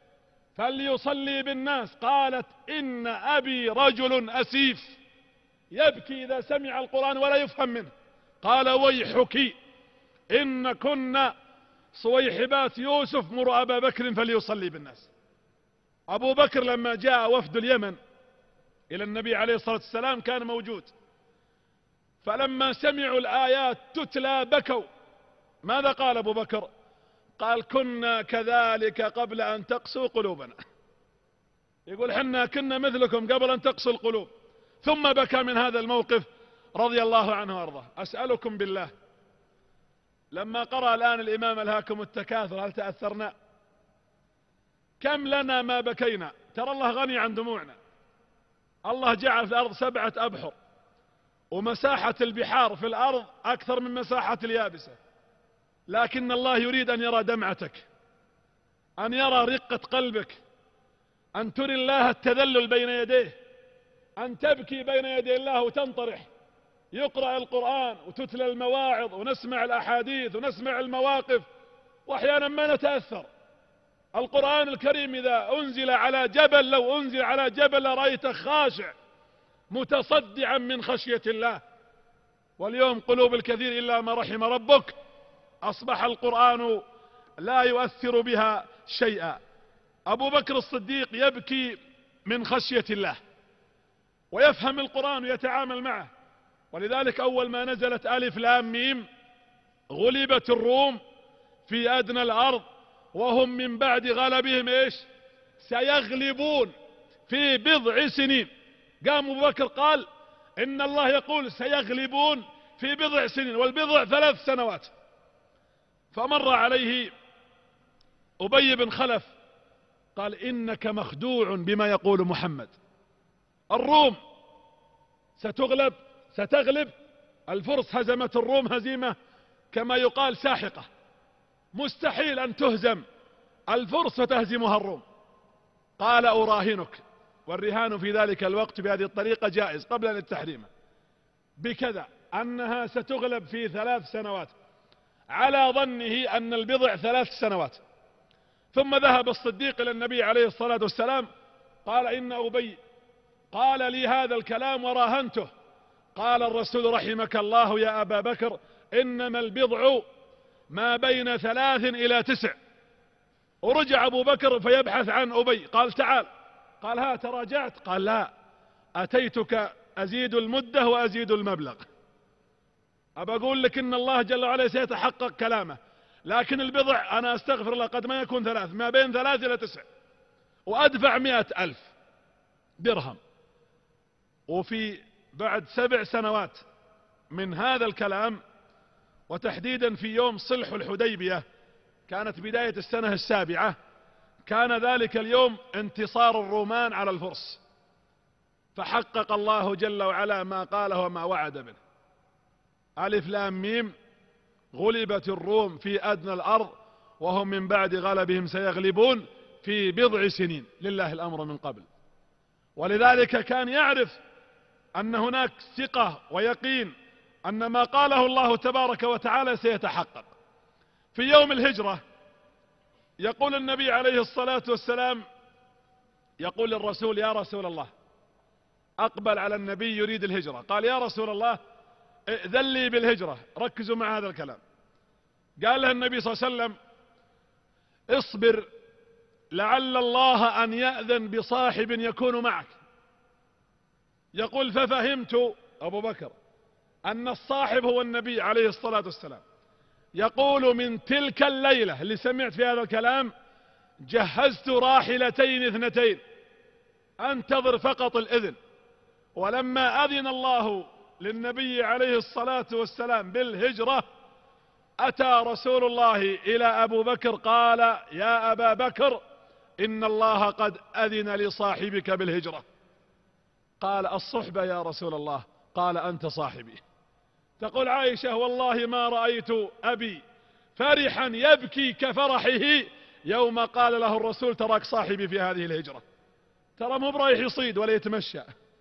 فليصلي بالناس. قالت: إن أبي رجل أسيف يبكي إذا سمع القرآن ولا يفهم منه. قال: ويحك إن كنا صويحبات يوسف، مروا أبا بكر فليصلي بالناس. أبو بكر لما جاء وفد اليمن إلى النبي عليه الصلاة والسلام كان موجود، فلما سمعوا الآيات تتلى بكوا. ماذا قال أبو بكر؟ قال: كنا كذلك قبل أن تقسوا قلوبنا. يقول: حنا كنا مثلكم قبل أن تقسوا القلوب. ثم بكى من هذا الموقف رضي الله عنه وارضاه. أسألكم بالله، لما قرأ الآن الإمام ألهاكم التكاثر هل تأثرنا؟ كم لنا ما بكينا؟ ترى الله غني عن دموعنا. الله جعل في الأرض 7 أبحر، ومساحة البحار في الأرض أكثر من مساحة اليابسة، لكن الله يريد أن يرى دمعتك، أن يرى رقة قلبك، أن تري الله التذلل بين يديه، أن تبكي بين يدي الله وتنطرح. يقرأ القرآن وتتلى المواعظ ونسمع الأحاديث ونسمع المواقف، وأحيانا ما نتأثر. القرآن الكريم إذا أنزل على جبل، لو أنزل على جبل لرأيته خاشع متصدعا من خشية الله. واليوم قلوب الكثير إلا ما رحم ربك أصبح القرآن لا يؤثر بها شيئا. أبو بكر الصديق يبكي من خشية الله ويفهم القرآن ويتعامل معه. ولذلك أول ما نزلت ألف لام ميم: غلبت الروم في أدنى الأرض وهم من بعد غلبهم إيش؟ سيغلبون في بضع سنين. قام أبو بكر قال: إن الله يقول سيغلبون في بضع سنين، والبضع 3 سنوات. فمر عليه أبي بن خلف قال إنك مخدوع بما يقول محمد، الروم ستغلب، الفرس هزمت الروم هزيمة كما يقال ساحقة، مستحيل أن تهزم الفرس وتهزمها الروم. قال أراهنك، والرهان في ذلك الوقت بهذه الطريقة جائز قبل التحريم، بكذا أنها ستغلب في 3 سنوات، على ظنه أن البضع 3 سنوات. ثم ذهب الصديق إلى النبي عليه الصلاة والسلام قال إن أبي قال لي هذا الكلام وراهنته. قال الرسول رحمك الله يا أبا بكر إنما البضع ما بين 3 إلى 9. ورجع أبو بكر فيبحث عن أبي، قال تعال، قال ها تراجعت؟ قال لا، أتيتك أزيد المدة وأزيد المبلغ. أبى أقول لك إن الله جل وعلا سيتحقق كلامه، لكن البضع أنا أستغفر الله قد ما يكون 3، ما بين 3 إلى 9، وأدفع 100,000 درهم. وفي بعد 7 سنوات من هذا الكلام، وتحديدا في يوم صلح الحديبية، كانت بداية السنة 7، كان ذلك اليوم انتصار الرومان على الفرس، فحقق الله جل وعلا ما قاله وما وعد به. ألف لام ميم، غلبت الروم في أدنى الأرض وهم من بعد غلبهم سيغلبون في بضع سنين، لله الأمر من قبل. ولذلك كان يعرف أن هناك ثقة ويقين أن ما قاله الله تبارك وتعالى سيتحقق. في يوم الهجرة يقول النبي عليه الصلاة والسلام، يقول للرسول يا رسول الله، أقبل على النبي يريد الهجرة، قال يا رسول الله ائذن لي بالهجرة. ركزوا مع هذا الكلام. قال له النبي صلى الله عليه وسلم اصبر لعل الله أن يأذن بصاحب يكون معك. يقول ففهمت أبو بكر أن الصاحب هو النبي عليه الصلاة والسلام. يقول من تلك الليلة اللي سمعت في هذا الكلام جهزت راحلتين 2 أنتظر فقط الإذن. ولما أذن الله للنبي عليه الصلاة والسلام بالهجرة، أتى رسول الله إلى أبو بكر قال يا أبا بكر إن الله قد أذن لصاحبك بالهجرة. قال الصحبة يا رسول الله، قال أنت صاحبي. تقول عائشة والله ما رأيت أبي فرحا يبكي كفرحه يوم قال له الرسول تراك صاحبي في هذه الهجرة. ترى مو برايح يصيد ولا يتمشى،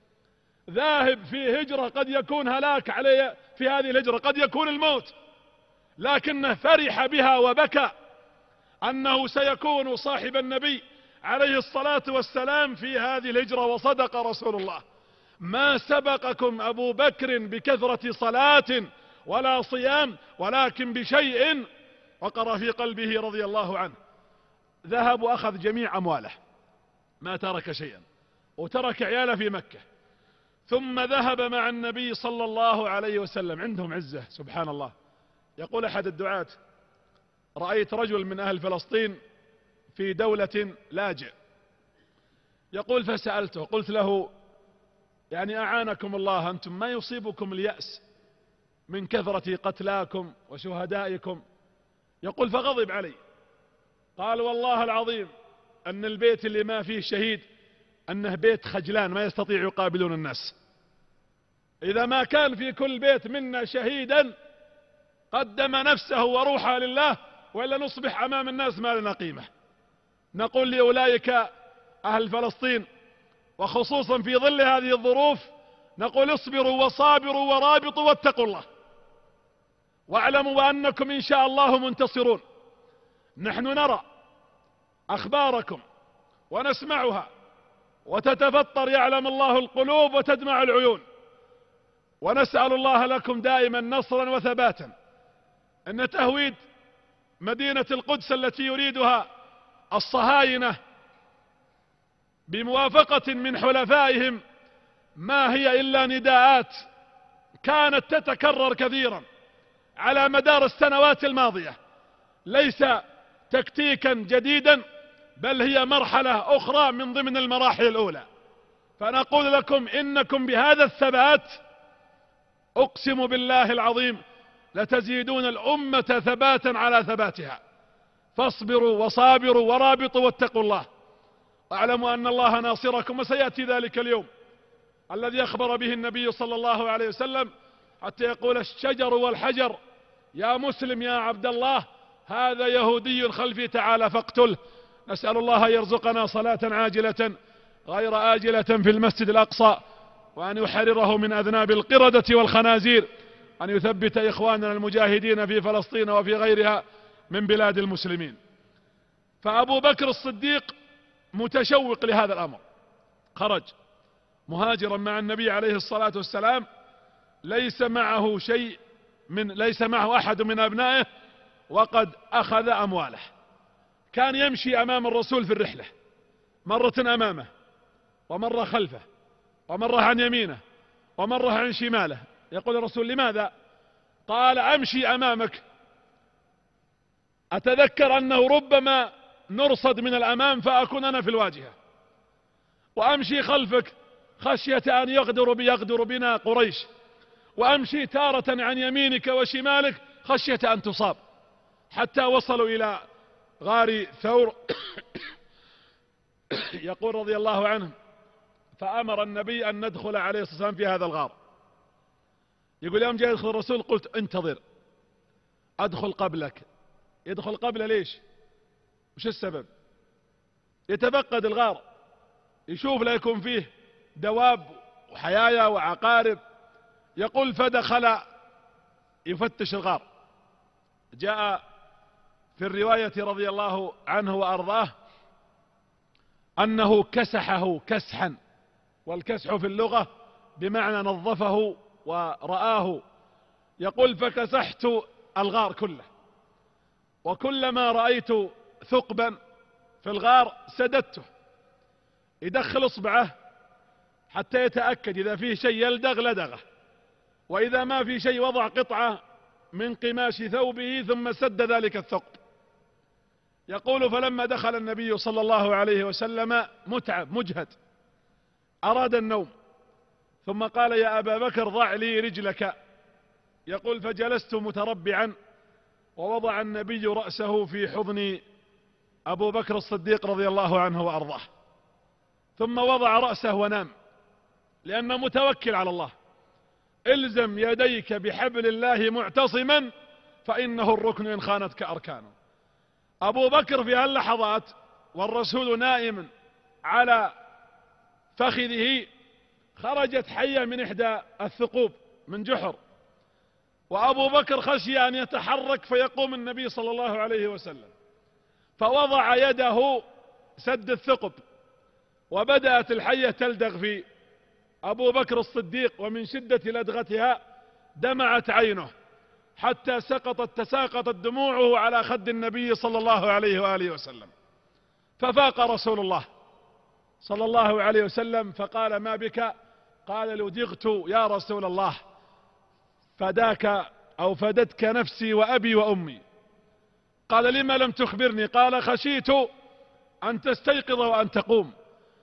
ذاهب في هجرة قد يكون هلاك عليه، في هذه الهجرة قد يكون الموت، لكنه فرح بها وبكى أنه سيكون صاحب النبي عليه الصلاة والسلام في هذه الهجرة. وصدق رسول الله، ما سبقكم أبو بكر بكثرة صلاة ولا صيام، ولكن بشيء وقر في قلبه رضي الله عنه. ذهب وأخذ جميع أمواله، ما ترك شيئا، وترك عياله في مكة، ثم ذهب مع النبي صلى الله عليه وسلم. عندهم عزة سبحان الله. يقول أحد الدعاة رأيت رجل من أهل فلسطين في دولة لاجئ، يقول فسألته قلت له يعني أعانكم الله، أنتم ما يصيبكم اليأس من كثرة قتلاكم وشهدائكم؟ يقول فغضب علي، قال والله العظيم أن البيت اللي ما فيه شهيد أنه بيت خجلان ما يستطيع يقابلون الناس. إذا ما كان في كل بيت منا شهيدا قدم نفسه وروحه لله، وإلا نصبح أمام الناس ما لنا قيمة. نقول لأولئك أهل فلسطين وخصوصا في ظل هذه الظروف، نقول اصبروا وصابروا ورابطوا واتقوا الله، واعلموا أنكم إن شاء الله منتصرون. نحن نرى أخباركم ونسمعها وتتفطر يعلم الله القلوب وتدمع العيون، ونسأل الله لكم دائما نصرا وثباتا. ان تهويد مدينة القدس التي يريدها الصهاينة بموافقة من حلفائهم ما هي إلا نداءات كانت تتكرر كثيرا على مدار السنوات الماضية، ليس تكتيكا جديدا، بل هي مرحلة أخرى من ضمن المراحل الأولى. فنقول لكم إنكم بهذا الثبات أقسم بالله العظيم لتزيدون الأمة ثباتا على ثباتها. فاصبروا وصابروا ورابطوا واتقوا الله، واعلموا أن الله ناصركم. وسيأتي ذلك اليوم الذي أخبر به النبي صلى الله عليه وسلم، حتى يقول الشجر والحجر يا مسلم يا عبد الله هذا يهودي خلفي تعالى فاقتله. نسأل الله أن يرزقنا صلاة عاجلة غير آجلة في المسجد الأقصى، وأن يحرره من أذناب القردة والخنازير، أن يثبت إخواننا المجاهدين في فلسطين وفي غيرها من بلاد المسلمين. فأبو بكر الصديق متشوق لهذا الأمر، خرج مهاجرا مع النبي عليه الصلاة والسلام، ليس معه أحد من أبنائه، وقد أخذ أمواله. كان يمشي أمام الرسول في الرحلة، مرة أمامه ومرة خلفه ومرة عن يمينه ومرة عن شماله. يقول الرسول لماذا؟ قال أمشي أمامك أتذكر أنه ربما نرصد من الأمام فأكون أنا في الواجهة، وأمشي خلفك خشية أن يغدر بنا قريش، وأمشي تارة عن يمينك وشمالك خشية أن تصاب. حتى وصلوا إلى غار ثور. يقول رضي الله عنه فأمر النبي أن ندخل عليه الصلاة والسلام في هذا الغار. يقول يوم جاء يدخل الرسول قلت انتظر أدخل قبلك. يدخل قبله ليش؟ وش السبب؟ يتفقد الغار، يشوف لا يكون فيه دواب وحيايا وعقارب. يقول فدخل يفتش الغار. جاء في الرواية رضي الله عنه وأرضاه أنه كسحه كسحا، والكسح في اللغة بمعنى نظفه ورآه. يقول فكسحت الغار كله، وكلما رأيت ثقبا في الغار سددته، يدخل اصبعه حتى يتأكد إذا فيه شيء يلدغ لدغه، وإذا ما في شيء وضع قطعة من قماش ثوبه ثم سد ذلك الثقب. يقول فلما دخل النبي صلى الله عليه وسلم متعب مجهد أراد النوم، ثم قال يا أبا بكر ضع لي رجلك. يقول فجلست متربعا، ووضع النبي رأسه في حضن أبو بكر الصديق رضي الله عنه وأرضاه، ثم وضع رأسه ونام، لأنه متوكل على الله. الزم يديك بحبل الله معتصما فإنه الركن إن خانتك أركانه. أبو بكر في هاللحظات والرسول نائم على فخذه خرجت حية من إحدى الثقوب من جحر، وأبو بكر خشي أن يتحرك فيقوم النبي صلى الله عليه وسلم، فوضع يده سد الثقب، وبدأت الحية تلدغ في أبو بكر الصديق، ومن شدة لدغتها دمعت عينه حتى تساقطت دموعه على خد النبي صلى الله عليه وآله وسلم. ففاق رسول الله صلى الله عليه وسلم فقال ما بك؟ قال لدغت يا رسول الله، فداك أو فدتك نفسي وأبي وأمي. قال لما لم تخبرني؟ قال خشيت أن تستيقظ وأن تقوم.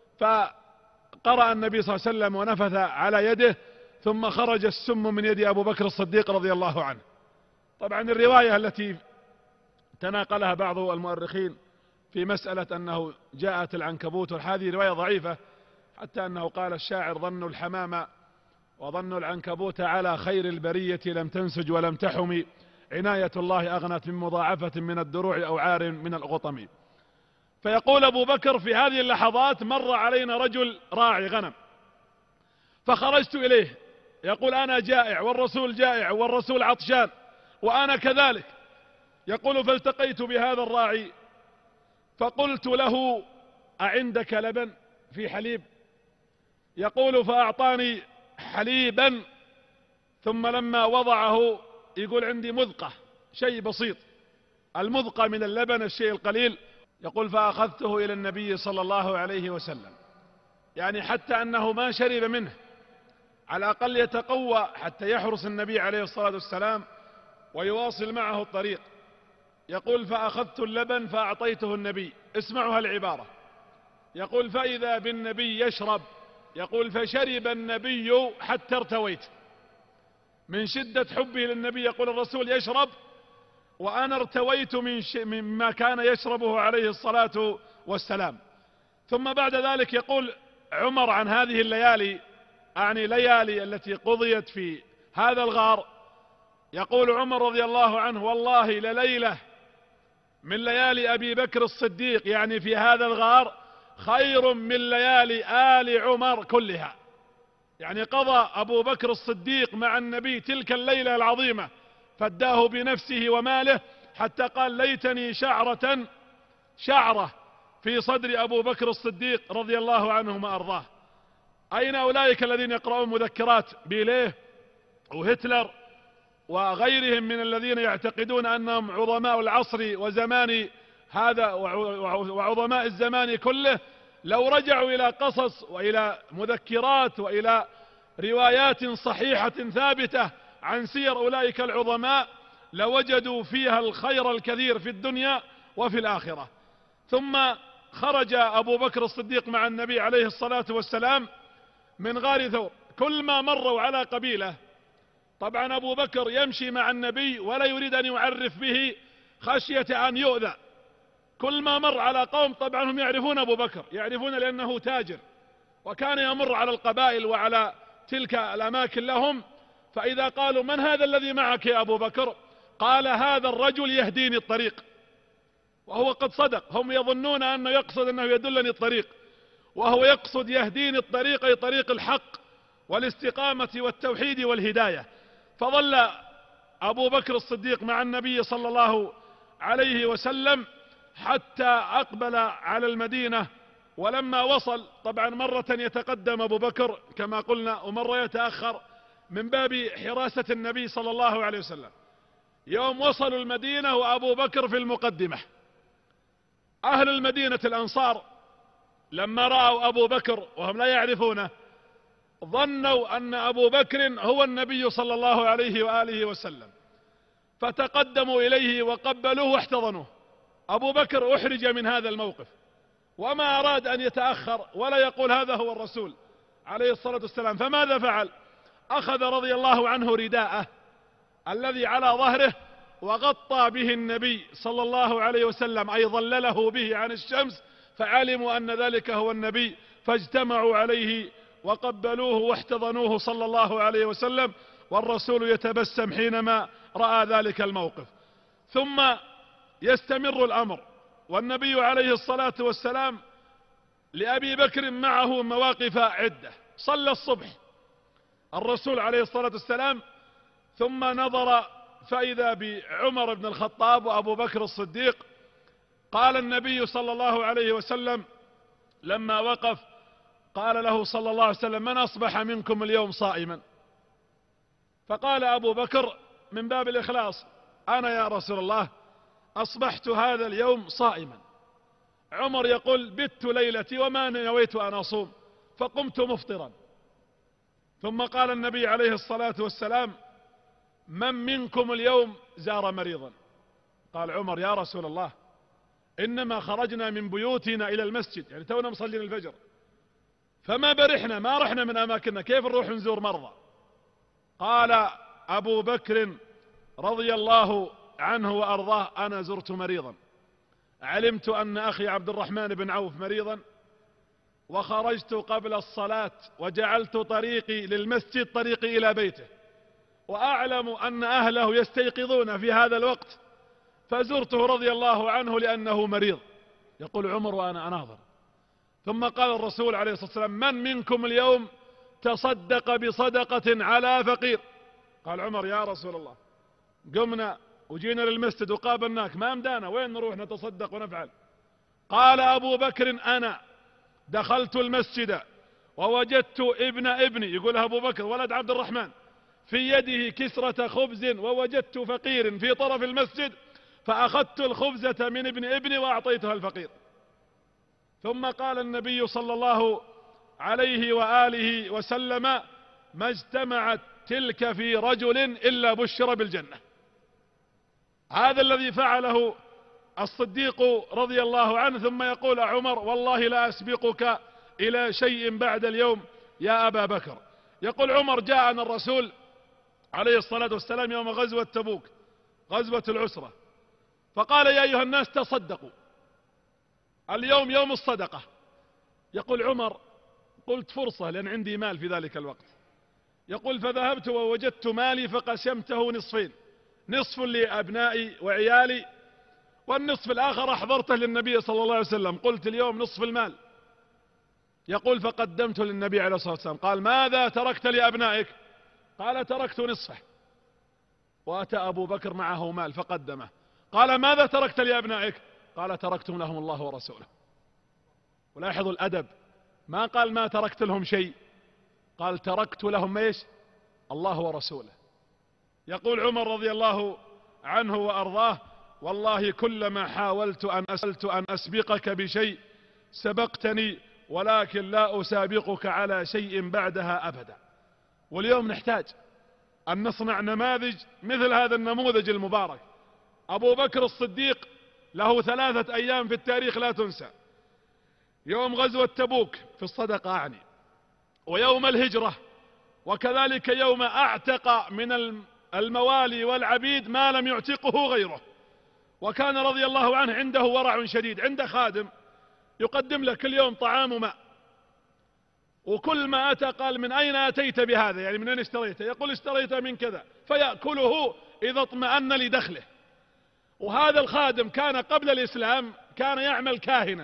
فقرأ النبي صلى الله عليه وسلم ونفث على يده، ثم خرج السم من يد أبو بكر الصديق رضي الله عنه. طبعا الرواية التي تناقلها بعض المؤرخين في مسألة أنه جاءت العنكبوت، هذه رواية ضعيفة، حتى أنه قال الشاعر ظن الحمام وظن العنكبوت على خير البرية لم تنسج ولم تحم، عناية الله أغنت من مضاعفة من الدروع أو عار من الغطم. فيقول أبو بكر في هذه اللحظات مر علينا رجل راعي غنم فخرجت إليه، يقول أنا جائع والرسول جائع والرسول عطشان وأنا كذلك. يقول فالتقيت بهذا الراعي فقلت له أعندك لبن في حليب؟ يقول فأعطاني حليبا، ثم لما وضعه يقول عندي مذقة، شيء بسيط، المذقة من اللبن الشيء القليل. يقول فأخذته إلى النبي صلى الله عليه وسلم، يعني حتى أنه ما شرب منه، على الأقل يتقوى حتى يحرس النبي عليه الصلاة والسلام ويواصل معه الطريق. يقول فأخذت اللبن فأعطيته النبي. اسمعوا هالعبارة، يقول فإذا بالنبي يشرب، يقول فشرب النبي حتى ارتويت من شدة حبه للنبي. يقول الرسول يشرب وأنا ارتويت مما كان يشربه عليه الصلاة والسلام. ثم بعد ذلك يقول عمر عن هذه الليالي، أعني ليالي التي قضيت في هذا الغار، يقول عمر رضي الله عنه: والله لليلة من ليالي أبي بكر الصديق، يعني في هذا الغار، خير من ليالي آل عمر كلها. يعني قضى أبو بكر الصديق مع النبي تلك الليلة العظيمة، فداه بنفسه وماله، حتى قال: ليتني شعرة في صدر أبو بكر الصديق رضي الله عنه وأرضاه. أين أولئك الذين يقرؤون مذكرات بيليه وهتلر وغيرهم من الذين يعتقدون أنهم عظماء العصر وزمان هذا وعظماء الزمان كله؟ لو رجعوا إلى قصص وإلى مذكرات وإلى روايات صحيحة ثابتة عن سير أولئك العظماء لوجدوا فيها الخير الكثير في الدنيا وفي الآخرة. ثم خرج أبو بكر الصديق مع النبي عليه الصلاة والسلام من غار ثور. كل ما مروا على قبيلة، طبعا أبو بكر يمشي مع النبي ولا يريد أن يعرف به خشية أن يؤذى. كل ما مر على قوم، طبعا هم يعرفون أبو بكر، يعرفون لأنه تاجر، وكان يمر على القبائل وعلى تلك الأماكن لهم، فإذا قالوا: من هذا الذي معك يا أبو بكر؟ قال: هذا الرجل يهديني الطريق. وهو قد صدق، هم يظنون أنه يقصد أنه يدلني الطريق، وهو يقصد يهديني الطريق، أي طريق الحق والاستقامة والتوحيد والهداية. فظل أبو بكر الصديق مع النبي صلى الله عليه وسلم حتى أقبل على المدينة. ولما وصل، طبعا مرة يتقدم أبو بكر كما قلنا، ومرة يتأخر من باب حراسة النبي صلى الله عليه وسلم. يوم وصلوا المدينة وأبو بكر في المقدمة، أهل المدينة الأنصار لما رأوا أبو بكر وهم لا يعرفونه ظنوا أن أبو بكر هو النبي صلى الله عليه وآله وسلم، فتقدموا إليه وقبلوه واحتضنوه. أبو بكر أحرج من هذا الموقف، وما أراد أن يتأخر ولا يقول هذا هو الرسول عليه الصلاة والسلام. فماذا فعل؟ أخذ رضي الله عنه رداءه الذي على ظهره وغطى به النبي صلى الله عليه وسلم، أي ظلله به عن الشمس، فعلموا أن ذلك هو النبي، فاجتمعوا عليه وقبلوه واحتضنوه صلى الله عليه وسلم، والرسول يتبسم حينما رأى ذلك الموقف. ثم يستمر الأمر، والنبي عليه الصلاة والسلام لأبي بكر معه مواقف عدة. صلى الصبح الرسول عليه الصلاة والسلام، ثم نظر فإذا بعمر بن الخطاب وأبو بكر الصديق. قال النبي صلى الله عليه وسلم لما وقف، قال له صلى الله عليه وسلم: من أصبح منكم اليوم صائما؟ فقال أبو بكر من باب الإخلاص: أنا يا رسول الله، أصبحت هذا اليوم صائما. عمر يقول: بت ليلتي وما نويت أن أصوم، فقمت مفطرا. ثم قال النبي عليه الصلاة والسلام: من منكم اليوم زار مريضا؟ قال عمر: يا رسول الله، إنما خرجنا من بيوتنا إلى المسجد، يعني تونا مصلين الفجر، فما برحنا، ما رحنا من أماكننا، كيف نروح نزور مرضى؟ قال أبو بكر رضي الله عنه وأرضاه: أنا زرت مريضا، علمت أن أخي عبد الرحمن بن عوف مريضا، وخرجت قبل الصلاة وجعلت طريقي للمسجد طريقي إلى بيته، وأعلم أن أهله يستيقظون في هذا الوقت، فزرته رضي الله عنه لأنه مريض. يقول عمر وأنا أناظر. ثم قال الرسول عليه الصلاة والسلام: من منكم اليوم تصدق بصدقة على فقير؟ قال عمر: يا رسول الله، قمنا وجينا للمسجد وقابلناك، ما امدانا، وين نروح نتصدق ونفعل؟ قال أبو بكر: أنا دخلت المسجد ووجدت ابن ابني، يقولها أبو بكر ولد عبد الرحمن، في يده كسرة خبز، ووجدت فقير في طرف المسجد، فأخذت الخبزة من ابن ابني وأعطيتها الفقير. ثم قال النبي صلى الله عليه وآله وسلم: ما اجتمعت تلك في رجل إلا بشر بالجنة. هذا الذي فعله الصديق رضي الله عنه. ثم يقول عمر: والله لا أسبقك إلى شيء بعد اليوم يا أبا بكر. يقول عمر: جاءنا الرسول عليه الصلاة والسلام يوم غزوة تبوك، غزوة العسرة، فقال يا أيها الناس تصدقوا، اليوم يوم الصدقة. يقول عمر قلت فرصة لأن عندي مال في ذلك الوقت. يقول فذهبت ووجدت مالي فقسمته نصفين، نصف لأبنائي وعيالي والنصف الآخر أحضرته للنبي صلى الله عليه وسلم. قلت اليوم نصف المال. يقول فقدمته للنبي عليه الصلاة والسلام. قال ماذا تركت لأبنائك؟ قال تركت نصفه. وأتى أبو بكر معه مال فقدمه. قال ماذا تركت لأبنائك؟ قال تركتم لهم الله ورسوله. ولاحظوا الأدب، ما قال ما تركت لهم شيء، قال تركت لهم ايش؟ الله ورسوله. يقول عمر رضي الله عنه وأرضاه والله كلما حاولت أن أسبقك بشيء سبقتني، ولكن لا أسابقك على شيء بعدها أبدا. واليوم نحتاج أن نصنع نماذج مثل هذا النموذج المبارك. أبو بكر الصديق له 3 أيام في التاريخ لا تنسى: يوم غزوة تبوك في الصدقة أعني، ويوم الهجرة، وكذلك يوم أعتق من الموالي والعبيد ما لم يعتقه غيره. وكان رضي الله عنه عنده ورع شديد، عنده خادم يقدم له كل يوم طعام وماء، وكل ما أتى قال من أين أتيت بهذا؟ يعني من أين اشتريته؟ يقول اشتريته من كذا، فيأكله إذا اطمأن لدخله. وهذا الخادم كان قبل الإسلام كان يعمل كاهنا،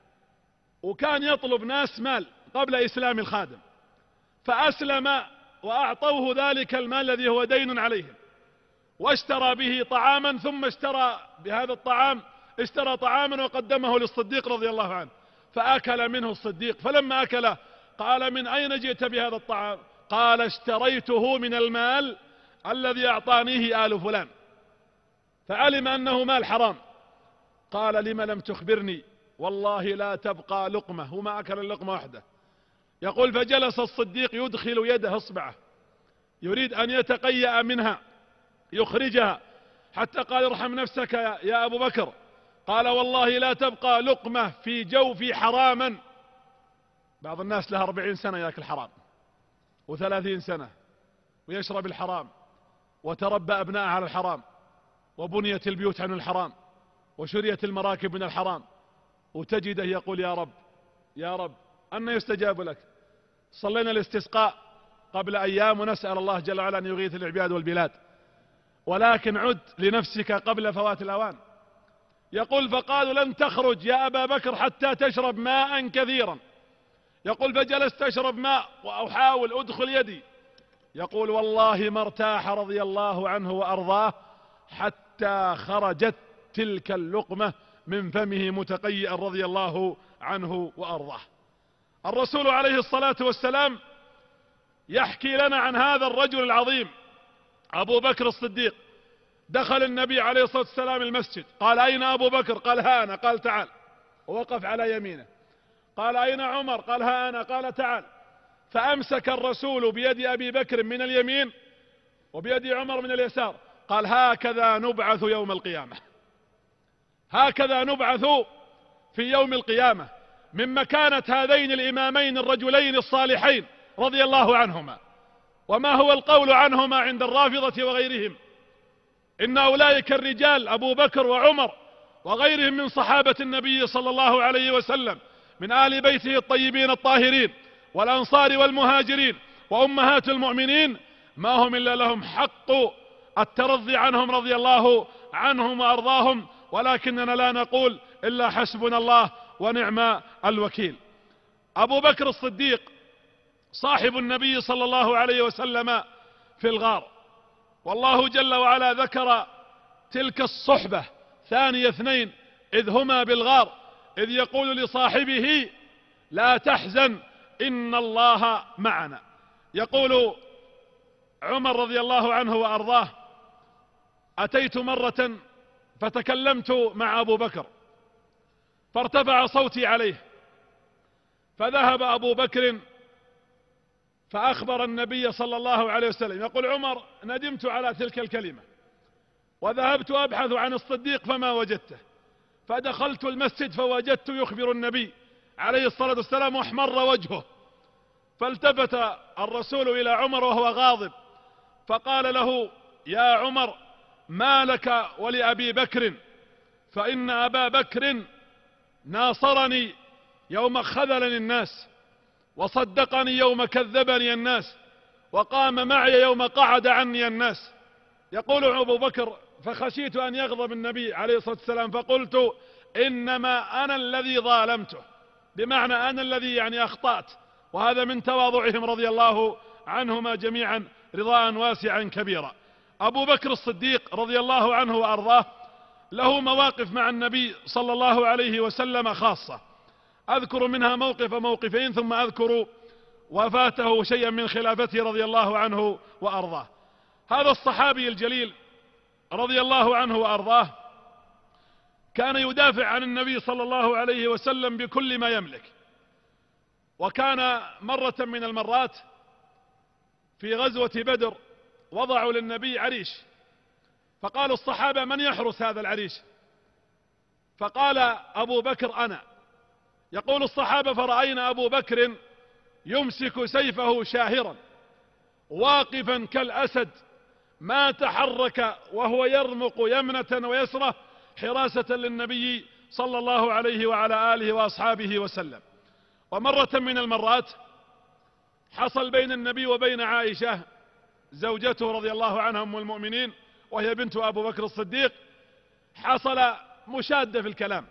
وكان يطلب ناس مال قبل إسلام الخادم، فأسلم وأعطوه ذلك المال الذي هو دين عليهم، واشترى به طعاما، ثم اشترى بهذا الطعام اشترى طعاما وقدمه للصديق رضي الله عنه، فأكل منه الصديق. فلما أكله قال من أين جئت بهذا الطعام؟ قال اشتريته من المال الذي أعطانيه آل فلان. فعلم أنه مال حرام. قال لم لم تخبرني؟ والله لا تبقى لقمة. هو ما أكل اللقمة واحدة. يقول فجلس الصديق يدخل يده اصبعه يريد أن يتقيأ منها يخرجها، حتى قال ارحم نفسك يا أبو بكر. قال والله لا تبقى لقمة في جوفي حراما. بعض الناس له 40 سنة يأكل حرام، و30 سنة ويشرب الحرام، وتربى أبناءه على الحرام، وبنيت البيوت عن الحرام، وشريت المراكب من الحرام، وتجده يقول يا رب يا رب أن يستجاب لك. صلينا الاستسقاء قبل أيام ونسأل الله جل وعلا أن يغيث العباد والبلاد، ولكن عد لنفسك قبل فوات الأوان. يقول فقالوا لن تخرج يا أبا بكر حتى تشرب ماء كثيرا. يقول فجلست أشرب ماء وأحاول أدخل يدي. يقول والله ما ارتاح رضي الله عنه وأرضاه حتى خرجت تلك اللقمة من فمه متقيئا رضي الله عنه وأرضاه. الرسول عليه الصلاة والسلام يحكي لنا عن هذا الرجل العظيم أبو بكر الصديق. دخل النبي عليه الصلاة والسلام المسجد، قال أين أبو بكر؟ قال ها أنا. قال تعال، ووقف على يمينه. قال أين عمر؟ قال ها أنا. قال تعال. فأمسك الرسول بيد أبي بكر من اليمين وبيد عمر من اليسار. قال هكذا نبعث يوم القيامة، هكذا نبعث في يوم القيامة، من مكانة هذين الإمامين الرجلين الصالحين رضي الله عنهما. وما هو القول عنهما عند الرافضة وغيرهم؟ إن أولئك الرجال أبو بكر وعمر وغيرهم من صحابة النبي صلى الله عليه وسلم من آل بيته الطيبين الطاهرين والأنصار والمهاجرين وأمهات المؤمنين، ما هم إلا لهم حق الترضي عنهم رضي الله عنهم وأرضاهم، ولكننا لا نقول إلا حسبنا الله ونعم الوكيل. أبو بكر الصديق صاحب النبي صلى الله عليه وسلم في الغار، والله جل وعلا ذكر تلك الصحبة ثاني اثنين إذ هما بالغار، إذ يقول لصاحبه لا تحزن إن الله معنا. يقول عمر رضي الله عنه وأرضاه أتيت مرة فتكلمت مع أبو بكر فارتفع صوتي عليه، فذهب أبو بكر فأخبر النبي صلى الله عليه وسلم. يقول عمر ندمت على تلك الكلمة وذهبت أبحث عن الصديق فما وجدته، فدخلت المسجد فوجدت يخبر النبي عليه الصلاة والسلام واحمر وجهه، فالتفت الرسول إلى عمر وهو غاضب فقال له يا عمر ما لك ولأبي بكر فإن أبا بكر ناصرني يوم خذلني الناس، وصدقني يوم كذبني الناس، وقام معي يوم قعد عني الناس. يقول أبو بكر: فخشيت أن يغضب النبي عليه الصلاة والسلام، فقلت: إنما أنا الذي ظالمته، بمعنى أنا الذي أخطأت. وهذا من تواضعهم رضي الله عنهما جميعا رضاء واسعا كبيرا. أبو بكر الصديق رضي الله عنه وأرضاه له مواقف مع النبي صلى الله عليه وسلم خاصة، أذكر منها موقفين، ثم أذكر وفاته شيئا من خلافته رضي الله عنه وأرضاه. هذا الصحابي الجليل رضي الله عنه وأرضاه كان يدافع عن النبي صلى الله عليه وسلم بكل ما يملك. وكان مرة من المرات في غزوة بدر وضعوا للنبي عريش، فقال الصحابة: من يحرس هذا العريش؟ فقال أبو بكر: أنا. يقول الصحابة: فرأينا أبو بكر يمسك سيفه شاهرا واقفا كالأسد ما تحرك، وهو يرمق يمنة ويسرة حراسة للنبي صلى الله عليه وعلى آله وأصحابه وسلم. ومرة من المرات حصل بين النبي وبين عائشة زوجته رضي الله عنها أم المؤمنين، وهي بنت أبو بكر الصديق، حصل مشادة في الكلام،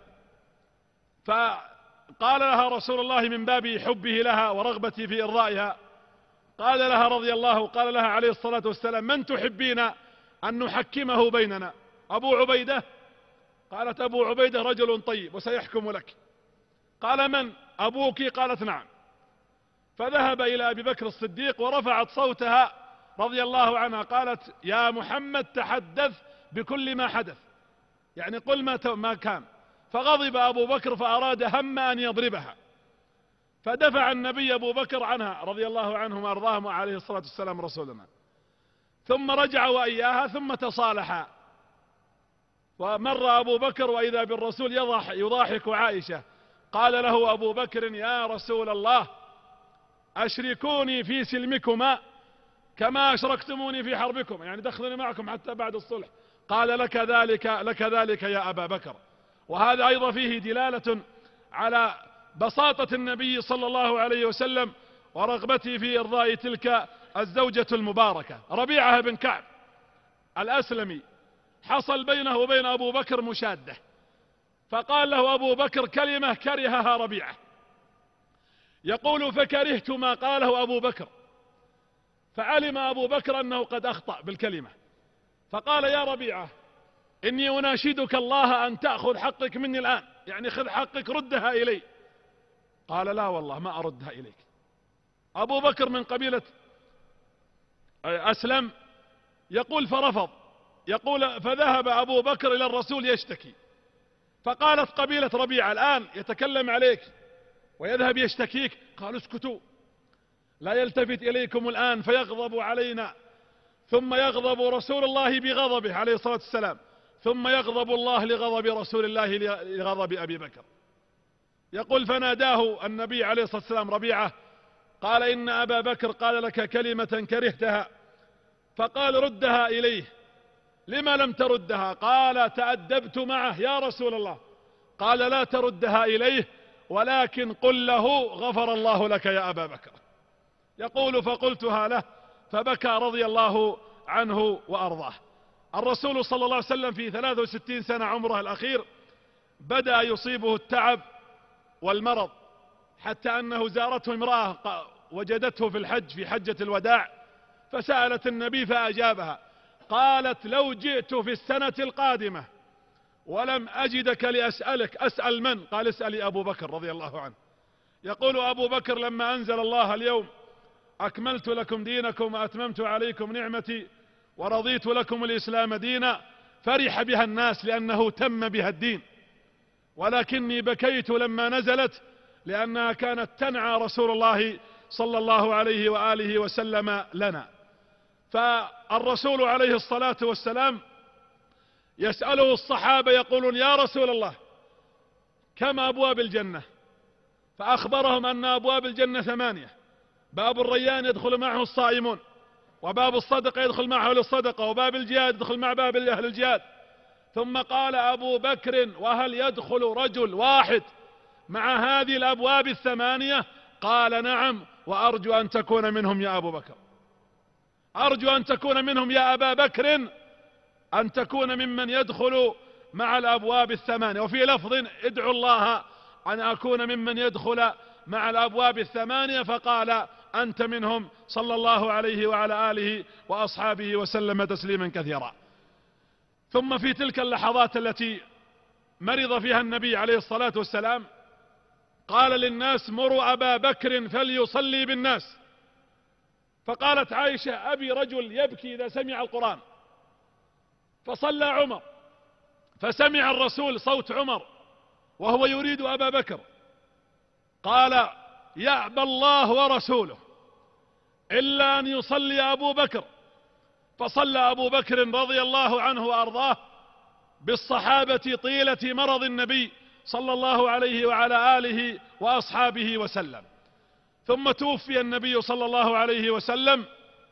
فقال لها رسول الله من باب حبه لها ورغبته في إرضائها، قال لها عليه الصلاة والسلام: من تحبين أن نحكمه بيننا؟ أبو عبيدة؟ قالت: أبو عبيدة رجل طيب وسيحكم لك. قال: من؟ أبوك؟ قالت: نعم. فذهب إلى أبي بكر الصديق ورفعت صوتها رضي الله عنها، قالت: يا محمد تحدث بكل ما حدث، قل ما كان. فغضب أبو بكر فأراد هم أن يضربها، فدفع النبي أبو بكر عنها رضي الله عنهم وأرضاهم عليه الصلاة والسلام رسولنا، ثم رجع وإياها، ثم تصالحا. ومر أبو بكر وإذا بالرسول يضاحك عائشة. قال له أبو بكر: يا رسول الله، أشركوني في سلمكما كما أشركتموني في حربكم، دخلني معكم حتى بعد الصلح. قال: لك ذلك يا أبا بكر. وهذا أيضا فيه دلالة على بساطة النبي صلى الله عليه وسلم ورغبته في إرضاء تلك الزوجة المباركة. ربيعة بن كعب الأسلمي حصل بينه وبين أبو بكر مشادة، فقال له أبو بكر كلمة كرهها ربيعة. يقول: فكرهت ما قاله أبو بكر، فعلم أبو بكر أنه قد أخطأ بالكلمة، فقال: يا ربيعة، إني أناشدك الله أن تأخذ حقك مني الآن، خذ حقك ردها إلي. قال: لا والله ما أردها إليك. أبو بكر من قبيلة أسلم. يقول: فرفض. يقول: فذهب أبو بكر إلى الرسول يشتكي، فقالت قبيلة ربيعة: الآن يتكلم عليك ويذهب يشتكيك. قالوا: اسكتوا، لا يلتفت إليكم الآن فيغضب علينا، ثم يغضب رسول الله بغضبه عليه الصلاة والسلام، ثم يغضب الله لغضب رسول الله لغضب أبي بكر. يقول: فناداه النبي عليه الصلاة والسلام ربيعة، قال: إن أبا بكر قال لك كلمة كرهتها. فقال: ردها إليه. لما لم تردها؟ قال: تأدبت معه يا رسول الله. قال: لا تردها إليه، ولكن قل له غفر الله لك يا أبا بكر. يقول: فقلتها له فبكى رضي الله عنه وأرضاه. الرسول صلى الله عليه وسلم في 63 سنة عمره الأخير بدأ يصيبه التعب والمرض، حتى أنه زارته امرأة وجدته في الحج في حجة الوداع، فسألت النبي فأجابها، قالت: لو جئت في السنة القادمة ولم أجدك لأسألك أسأل من؟ قال: اسألي أبو بكر رضي الله عنه. يقول أبو بكر: لما أنزل الله اليوم أكملت لكم دينكم وأتممت عليكم نعمتي ورضيت لكم الإسلام دينا، فرح بها الناس لأنه تم بها الدين، ولكني بكيت لما نزلت لأنها كانت تنعى رسول الله صلى الله عليه وآله وسلم لنا. فالرسول عليه الصلاة والسلام يسأله الصحابة يقولون: يا رسول الله، كم أبواب الجنة؟ فأخبرهم أن أبواب الجنة 8: باب الريان يدخل معه الصائمون، وباب الصدقة يدخل معه للصدقة، وباب الجهاد يدخل مع باب أهل الجهاد. ثم قال أبو بكر: وهل يدخل رجل واحد مع هذه الأبواب الثمانية؟ قال: نعم، وأرجو أن تكون منهم يا أبو بكر، أرجو أن تكون منهم يا أبا بكر، أن تكون ممن يدخل مع الأبواب الثمانية. وفي لفظ: ادعو الله أن أكون ممن يدخل مع الأبواب الثمانية. فقال: أنت منهم، صلى الله عليه وعلى آله وأصحابه وسلم تسليما كثيرا. ثم في تلك اللحظات التي مرض فيها النبي عليه الصلاة والسلام قال للناس: مروا أبا بكر فليصلي بالناس. فقالت عائشة: أبي رجل يبكي إذا سمع القرآن. فصلى عمر، فسمع الرسول صوت عمر وهو يريد أبا بكر، قال: يأبى الله ورسوله إلا أن يصلي أبو بكر. فصلى أبو بكر رضي الله عنه وأرضاه بالصحابة طيلة مرض النبي صلى الله عليه وعلى آله وأصحابه وسلم. ثم توفي النبي صلى الله عليه وسلم.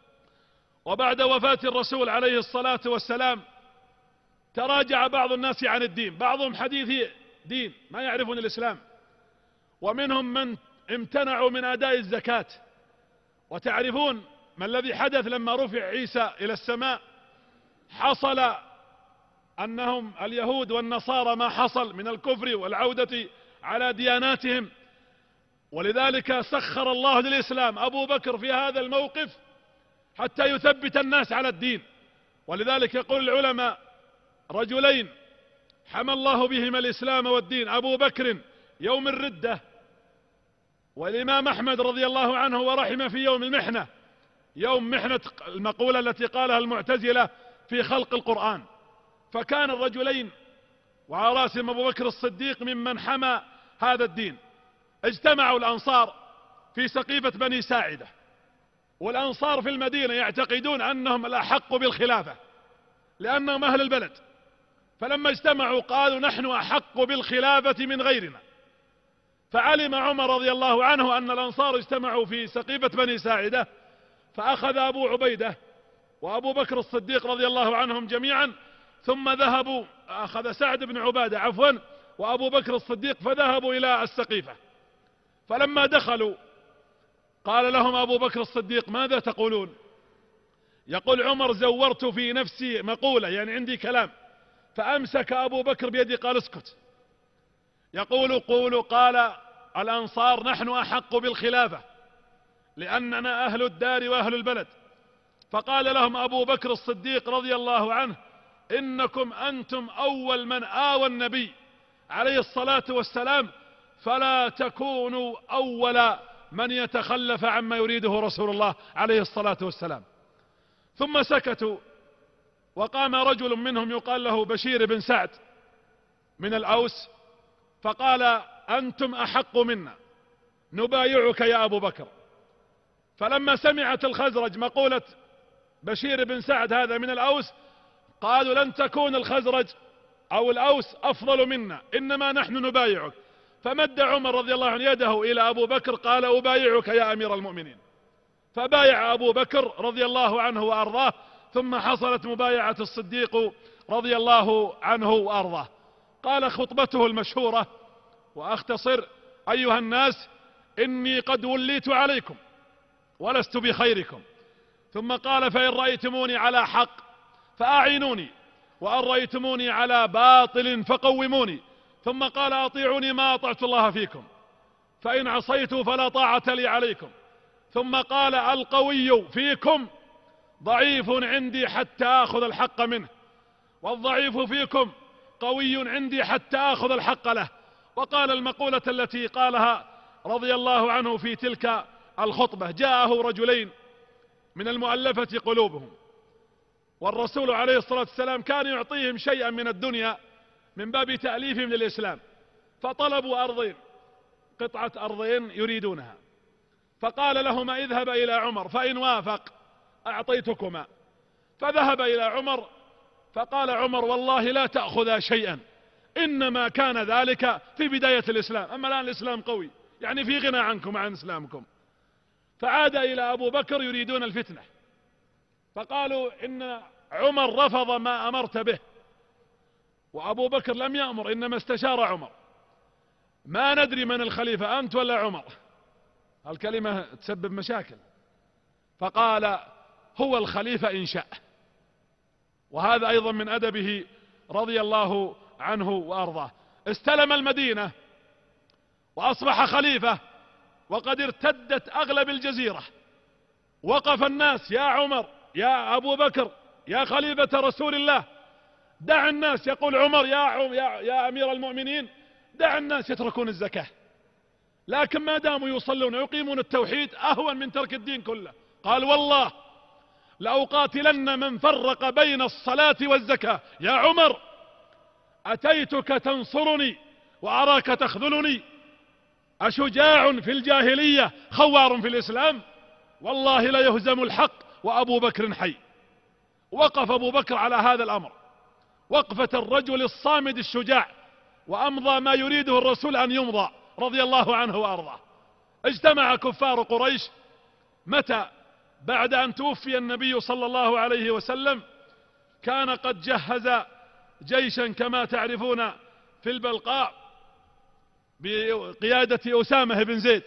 وبعد وفاة الرسول عليه الصلاة والسلام تراجع بعض الناس عن الدين، بعضهم حديث دين ما يعرفون الإسلام، ومنهم من امتنعوا من أداء الزكاة. وتعرفون ما الذي حدث لما رفع عيسى إلى السماء؟ حصل أنهم اليهود والنصارى ما حصل من الكفر والعودة على دياناتهم، ولذلك سخر الله للإسلام أبو بكر في هذا الموقف حتى يثبت الناس على الدين. ولذلك يقول العلماء: رجلين حمى الله بهما الإسلام والدين، أبو بكر يوم الردة، والإمام أحمد رضي الله عنه ورحمه في يوم المحنة، يوم محنة المقولة التي قالها المعتزلة في خلق القرآن. فكان الرجلين وعلى رأسهم أبو بكر الصديق ممن حمى هذا الدين. اجتمعوا الأنصار في سقيفة بني ساعدة، والأنصار في المدينة يعتقدون أنهم الأحق بالخلافة لأنهم أهل البلد. فلما اجتمعوا قالوا: نحن أحق بالخلافة من غيرنا. فعلم عمر رضي الله عنه أن الأنصار اجتمعوا في سقيفة بني ساعدة، فأخذ أبو عبيدة وأبو بكر الصديق رضي الله عنهم جميعا، ثم ذهبوا، أخذ سعد بن عبادة عفوا وأبو بكر الصديق، فذهبوا إلى السقيفة. فلما دخلوا قال لهم أبو بكر الصديق: ماذا تقولون؟ يقول عمر: زورت في نفسي مقولة، يعني عندي كلام. فأمسك أبو بكر بيدي قال: اسكت. يقول: قولوا. قال الأنصار: نحن أحق بالخلافة لأننا أهل الدار وأهل البلد. فقال لهم أبو بكر الصديق رضي الله عنه: إنكم أنتم أول من آوى النبي عليه الصلاة والسلام، فلا تكونوا أول من يتخلف عما يريده رسول الله عليه الصلاة والسلام. ثم سكتوا، وقام رجل منهم يقال له بشير بن سعد من الأوس، فقال: أنتم أحق منا، نبايعك يا أبو بكر. فلما سمعت الخزرج مقولة بشير بن سعد هذا من الأوس قالوا: لن تكون الخزرج أو الأوس أفضل منا، إنما نحن نبايعك. فمد عمر رضي الله عنه يده إلى أبو بكر قال: أبايعك يا أمير المؤمنين. فبايع أبو بكر رضي الله عنه وأرضاه، ثم حصلت مبايعة الصديق رضي الله عنه وأرضاه. قال خطبته المشهورة، وأختصر: أيها الناس، إني قد وليت عليكم ولست بخيركم. ثم قال: فإن رأيتموني على حق فأعينوني، وأن رأيتموني على باطل فقوموني. ثم قال: أطيعوني ما أطعت الله فيكم، فإن عصيت فلا طاعة لي عليكم. ثم قال: القوي فيكم ضعيف عندي حتى آخذ الحق منه، والضعيف فيكم قوي عندي حتى آخذ الحق له. وقال المقولة التي قالها رضي الله عنه في تلك الخطبة: جاءه رجلين من المؤلفة قلوبهم، والرسول عليه الصلاة والسلام كان يعطيهم شيئا من الدنيا من باب تأليفهم للإسلام، فطلبوا أرضين، قطعة أرضين يريدونها، فقال لهما: اذهب إلى عمر فإن وافق أعطيتكما. فذهب إلى عمر، فقال عمر: والله لا تأخذا شيئا، إنما كان ذلك في بداية الإسلام، أما الآن الإسلام قوي، يعني في غنى عنكم عن إسلامكم. فعاد إلى أبو بكر يريدون الفتنة، فقالوا: إن عمر رفض ما أمرت به، وأبو بكر لم يأمر، إنما استشار عمر: ما ندري من الخليفة، أنت ولا عمر؟ الكلمة تسبب مشاكل، فقال: هو الخليفة إن شاء. وهذا أيضا من أدبه رضي الله عنه وأرضاه. استلم المدينة وأصبح خليفة، وقد ارتدت أغلب الجزيرة. وقف الناس: يا عمر، يا أبو بكر، يا خليفة رسول الله، دع الناس. يقول عمر: يا أمير المؤمنين، دع الناس يتركون الزكاة، لكن ما داموا يصلون ويقيمون التوحيد أهون من ترك الدين كله. قال: والله لأقاتلن من فرق بين الصلاة والزكاة. يا عمر، أتيتك تنصرني وأراك تخذلني، أشجاع في الجاهلية خوار في الإسلام؟ والله لا يهزم الحق وأبو بكر حي. وقف أبو بكر على هذا الأمر وقفة الرجل الصامد الشجاع، وأمضى ما يريده الرسول أن يمضى رضي الله عنه وأرضاه. اجتمع كفار قريش متى؟ بعد أن توفي النبي صلى الله عليه وسلم. كان قد جهز جيشا كما تعرفون في البلقاء بقيادة أسامة بن زيد،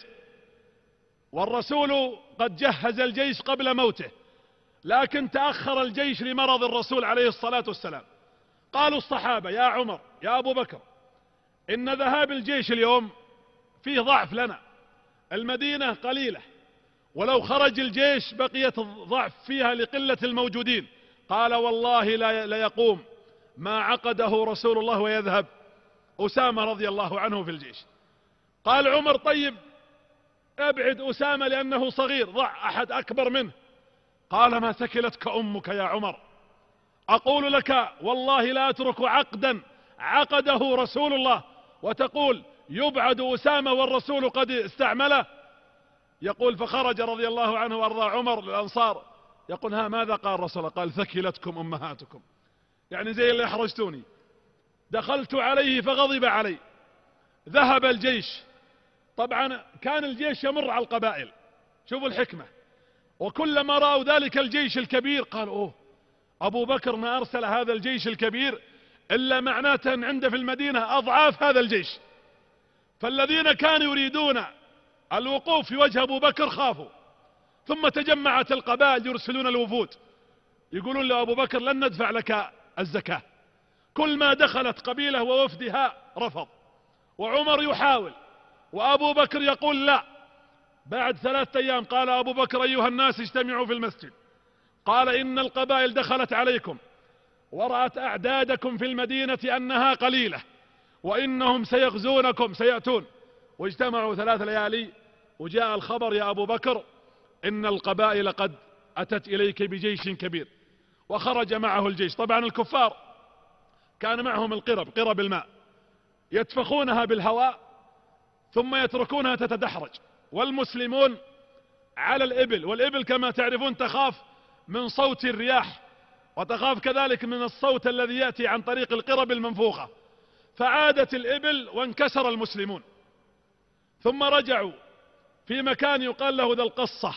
والرسول قد جهز الجيش قبل موته، لكن تأخر الجيش لمرض الرسول عليه الصلاة والسلام. قالوا الصحابة: يا عمر، يا أبو بكر، إن ذهاب الجيش اليوم فيه ضعف لنا، المدينة قليلة، ولو خرج الجيش بقيت الضعف فيها لقلة الموجودين. قال: والله لا يقوم ما عقده رسول الله ويذهب أسامة رضي الله عنه في الجيش. قال عمر: طيب ابعد أسامة لأنه صغير، ضع أحد أكبر منه. قال: ما ثكلتك أمك يا عمر، أقول لك والله لا أترك عقدا عقده رسول الله وتقول يبعد أسامة والرسول قد استعمله. يقول: فخرج رضي الله عنه وارضى عمر للأنصار يقول: ها ماذا قال رسول الله؟ قال: ثكلتكم أمهاتكم، يعني زي اللي أحرجتوني. دخلت عليه فغضب علي. ذهب الجيش، طبعا كان الجيش يمر على القبائل، شوفوا الحكمة، وكلما رأوا ذلك الجيش الكبير قالوا: أوه، أبو بكر ما أرسل هذا الجيش الكبير إلا معناته أن عنده في المدينة أضعاف هذا الجيش. فالذين كانوا يريدون الوقوف في وجه أبو بكر خافوا، ثم تجمعت القبائل يرسلون الوفود يقولون لأبو بكر: لن ندفع لك الزكاة. كل ما دخلت قبيلة ووفدها رفض، وعمر يحاول، وأبو بكر يقول لا. بعد 3 أيام قال أبو بكر: أيها الناس اجتمعوا في المسجد. قال: إن القبائل دخلت عليكم ورأت أعدادكم في المدينة أنها قليلة، وإنهم سيغزونكم سيأتون. واجتمعوا 3 ليالي، وجاء الخبر: يا أبو بكر، إن القبائل قد أتت إليك بجيش كبير. وخرج معه الجيش. طبعا الكفار كان معهم قرب الماء يتفخونها بالهواء ثم يتركونها تتدحرج، والمسلمون على الإبل، والإبل كما تعرفون تخاف من صوت الرياح، وتخاف كذلك من الصوت الذي يأتي عن طريق القرب المنفوخة. فعادت الإبل وانكسر المسلمون، ثم رجعوا في مكان يقال له ذا القصة.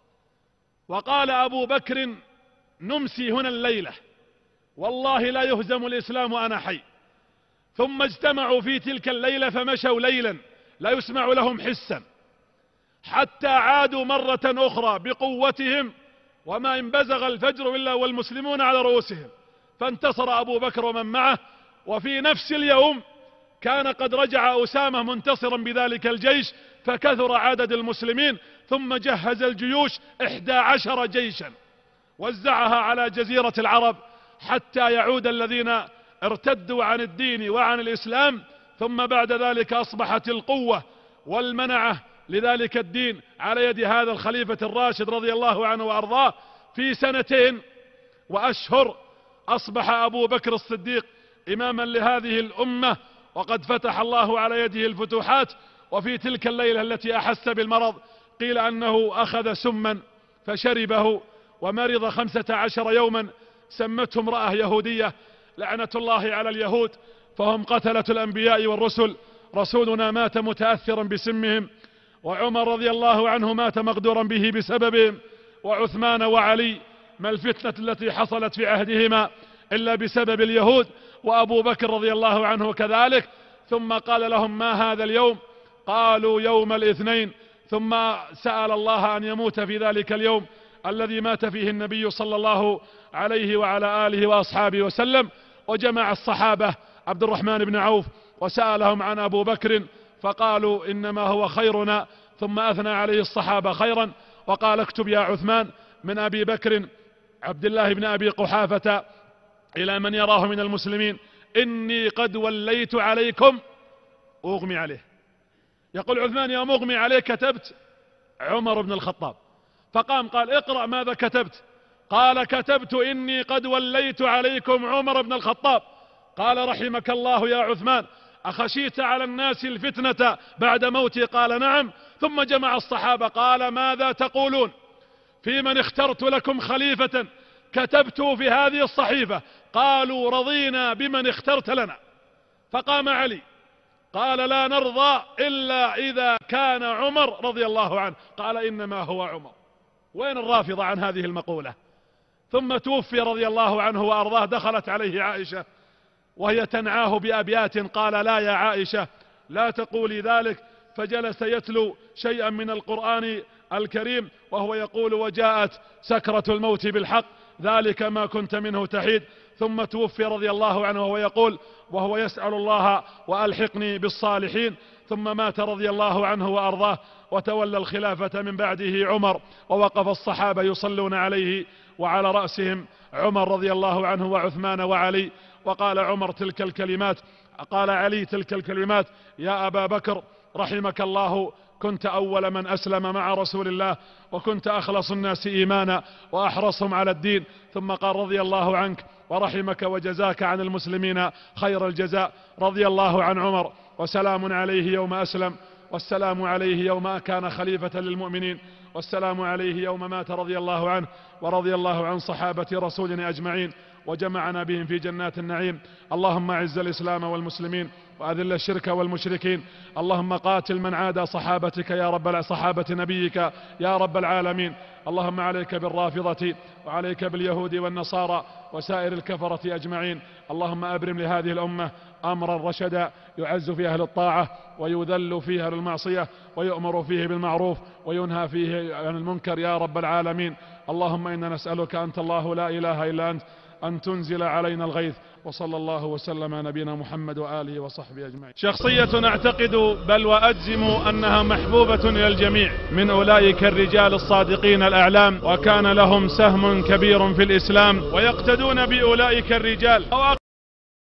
وقال أبو بكر: نمسي هنا الليلة، والله لا يهزم الإسلام وأنا حي. ثم اجتمعوا في تلك الليلة فمشوا ليلا لا يسمع لهم حسا، حتى عادوا مرة أخرى بقوتهم، وما انبزغ الفجر إلا والمسلمون على رؤوسهم. فانتصر أبو بكر ومن معه. وفي نفس اليوم كان قد رجع أسامة منتصرا بذلك الجيش، فكثر عدد المسلمين، ثم جهز الجيوش 11 جيشا وزعها على جزيرة العرب حتى يعود الذين ارتدوا عن الدين وعن الإسلام. ثم بعد ذلك أصبحت القوة والمنعة لذلك الدين على يد هذا الخليفة الراشد رضي الله عنه وأرضاه. في 2 وأشهر أصبح أبو بكر الصديق إماما لهذه الأمة، وقد فتح الله على يده الفتوحات. وفي تلك الليلة التي أحس بالمرض قيل أنه أخذ سما فشربه ومرض 15 يوما. سمته امرأة يهودية، لعنة الله على اليهود، فهم قتلة الأنبياء والرسل. رسولنا مات متأثرا بسمهم، وعمر رضي الله عنه مات مغدورا به بسببهم، وعثمان وعلي. ما الفتنة التي حصلت في عهدهما إلا بسبب اليهود، وأبو بكر رضي الله عنه كذلك. ثم قال لهم: ما هذا اليوم؟ قالوا: يوم الاثنين. ثم سأل الله أن يموت في ذلك اليوم الذي مات فيه النبي صلى الله عليه وعلى آله وأصحابه وسلم، وجمع الصحابة عبد الرحمن بن عوف وسألهم عن أبو بكر، فقالوا: إنما هو خيرنا. ثم أثنى عليه الصحابة خيرا، وقال: اكتب يا عثمان من أبي بكر عبد الله بن أبي قحافة إلى من يراه من المسلمين: إني قد وليت عليكم. أغمي عليه، يقول عثمان: يا مغمي عليه كتبت عمر بن الخطاب. فقام قال: اقرأ ماذا كتبت؟ قال: كتبت: إني قد وليت عليكم عمر بن الخطاب. قال: رحمك الله يا عثمان، أخشيت على الناس الفتنة بعد موتي؟ قال: نعم. ثم جمع الصحابة قال: ماذا تقولون في من اخترت لكم خليفة كتبته في هذه الصحيفة؟ قالوا: رضينا بمن اخترت لنا. فقام علي قال: لا نرضى إلا إذا كان عمر رضي الله عنه. قال: إنما هو عمر. وين الرافضة عن هذه المقولة؟ ثم توفي رضي الله عنه وأرضاه. دخلت عليه عائشة وهي تنعاه بأبيات، قال: لا يا عائشة لا تقولي ذلك. فجلس يتلو شيئا من القرآن الكريم وهو يقول: وجاءت سكرة الموت بالحق ذلك ما كنت منه تحيد. ثم توفي رضي الله عنه وهو يقول وهو يسأل الله: وألحقني بالصالحين. ثم مات رضي الله عنه وأرضاه، وتولى الخلافة من بعده عمر، ووقف الصحابة يصلون عليه وعلى رأسهم عمر رضي الله عنه وعثمان وعلي. وقال عمر تلك الكلمات، قال علي تلك الكلمات: يا أبا بكر رحمك الله، كنت أول من أسلم مع رسول الله، وكنت أخلص الناس إيمانا وأحرصهم على الدين. ثم قال: رضي الله عنك ورحمك وجزاك عن المسلمين خير الجزاء. رضي الله عن عمر، وسلام عليه يوم أسلم، والسلام عليه يوم كان خليفة للمؤمنين، والسلام عليه يوم مات رضي الله عنه. ورضي الله عن صحابة رسولنا أجمعين، وجمعنا بهم في جنات النعيم. اللهم أعز الإسلام والمسلمين، وأذل الشرك والمشركين. اللهم قاتل من عادى صحابتك يا رب صحابة نبيك يا رب العالمين. اللهم عليك بالرافضة، وعليك باليهود والنصارى وسائر الكفرة أجمعين. اللهم أبرم لهذه الأمة أمرا رشدا يعز فيه أهل الطاعة، ويذل فيه أهل المعصية، ويؤمر فيه بالمعروف، وينهى فيه عن المنكر يا رب العالمين. اللهم إنا نسألك أنت الله لا إله إلا أنت أن تنزل علينا الغيث. وصلى الله وسلم على نبينا محمد وآله وصحبه أجمعين. شخصية أعتقد بل وأجزم أنها محبوبة إلى الجميع من أولئك الرجال الصادقين الأعلام، وكان لهم سهم كبير في الإسلام، ويقتدون بأولئك الرجال.